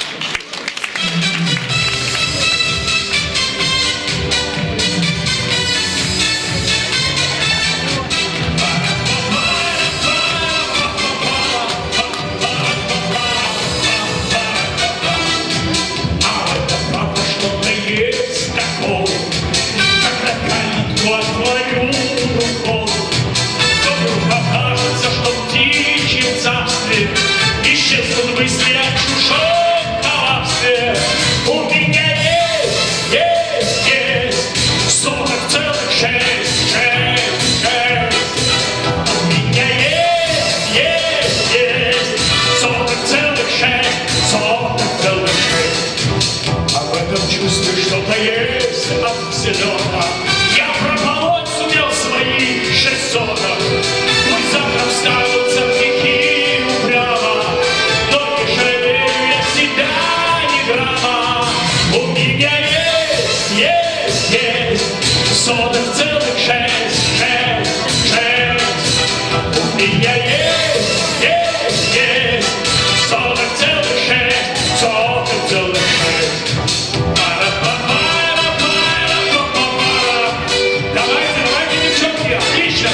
Исчезнут быстрее от чужом коварстве. У меня есть 40,6. У меня есть 40,6. А в этом чувстве что-то есть от зелёного. Я прополоть сумел свои 6 соток. Мой завтра вставил цепники упрямо. У меня есть 40,6. У меня есть 40,6. Давайте, девчонки, отлично.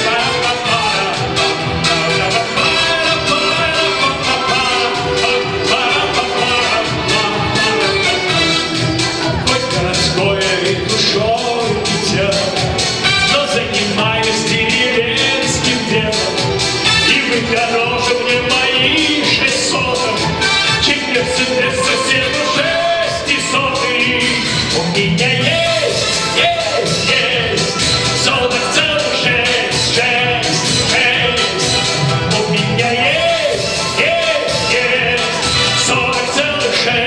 Но занимаюсь деревенским делом. И вы дороже мне мои 6 соток, чем Мерседес соседу 6 соток. У меня есть 40,6. У меня есть 40,6.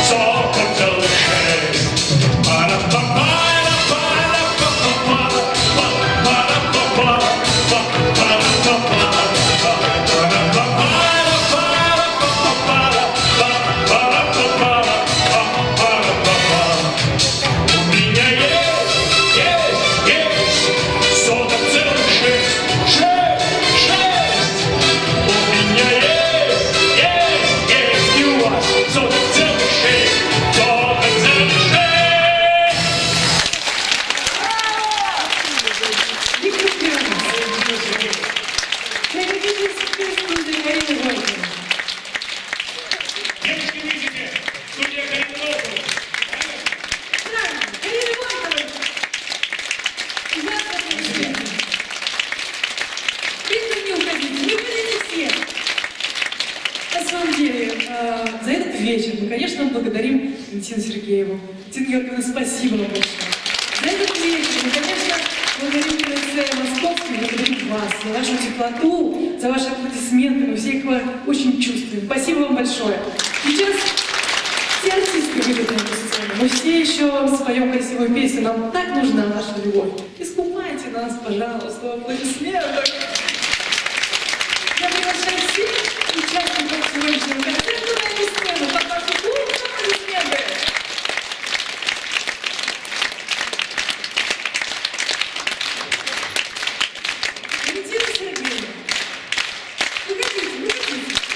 За этот вечер мы, конечно, благодарим Валентину Сергееву. Валентина Георгиевна, спасибо вам большое. За этот вечер мы, конечно, благодарим КНЦ Московский, благодарим вас за вашу теплоту, за ваши аплодисменты. Мы все их очень чувствуем. Спасибо вам большое. Сейчас все артисты выйдут на эту сцену. Мы все еще споем красивую песню. Нам так нужна наша любовь. Искупайте нас, пожалуйста, в аплодисментах. Я приглашаю всех участников сегодняшнего концерта на эту сцену. Под ваши бурные аплодисменты. Валентина Сергеевна, выходите.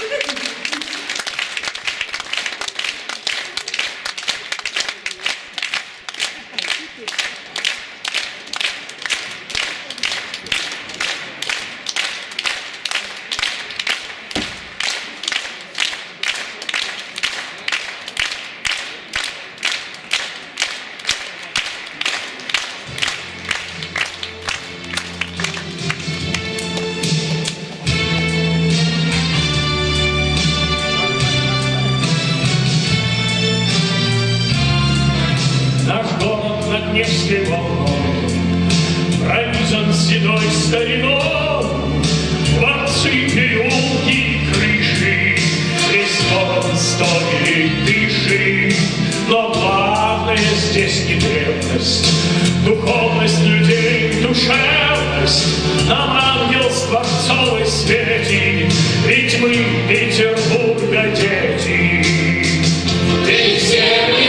Внешней волной пронизан седой стариной, дворцы, переулки, крыши, рискованно стоили дыши. Но главное здесь не древность, духовность людей, душевность. Нам ангел с дворцовой светит, ведь мы Петербурга дети. И все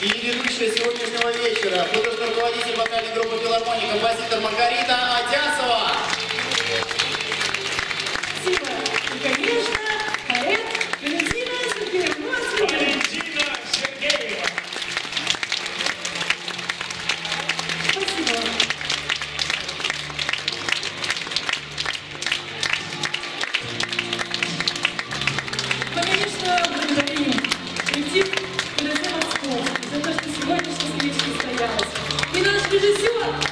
И ведущая сегодняшнего вечера, художественный руководитель вокальной группы филармонии, композитор Маргарита Одясова. Спасибо. И, конечно, поэт Валентина Сергеевна. Валентина Сергеева. Спасибо. Мы, конечно, благодарим коллектив КДЗ Москву за то, что сегодняшняя встреча состоялась. И наш режиссер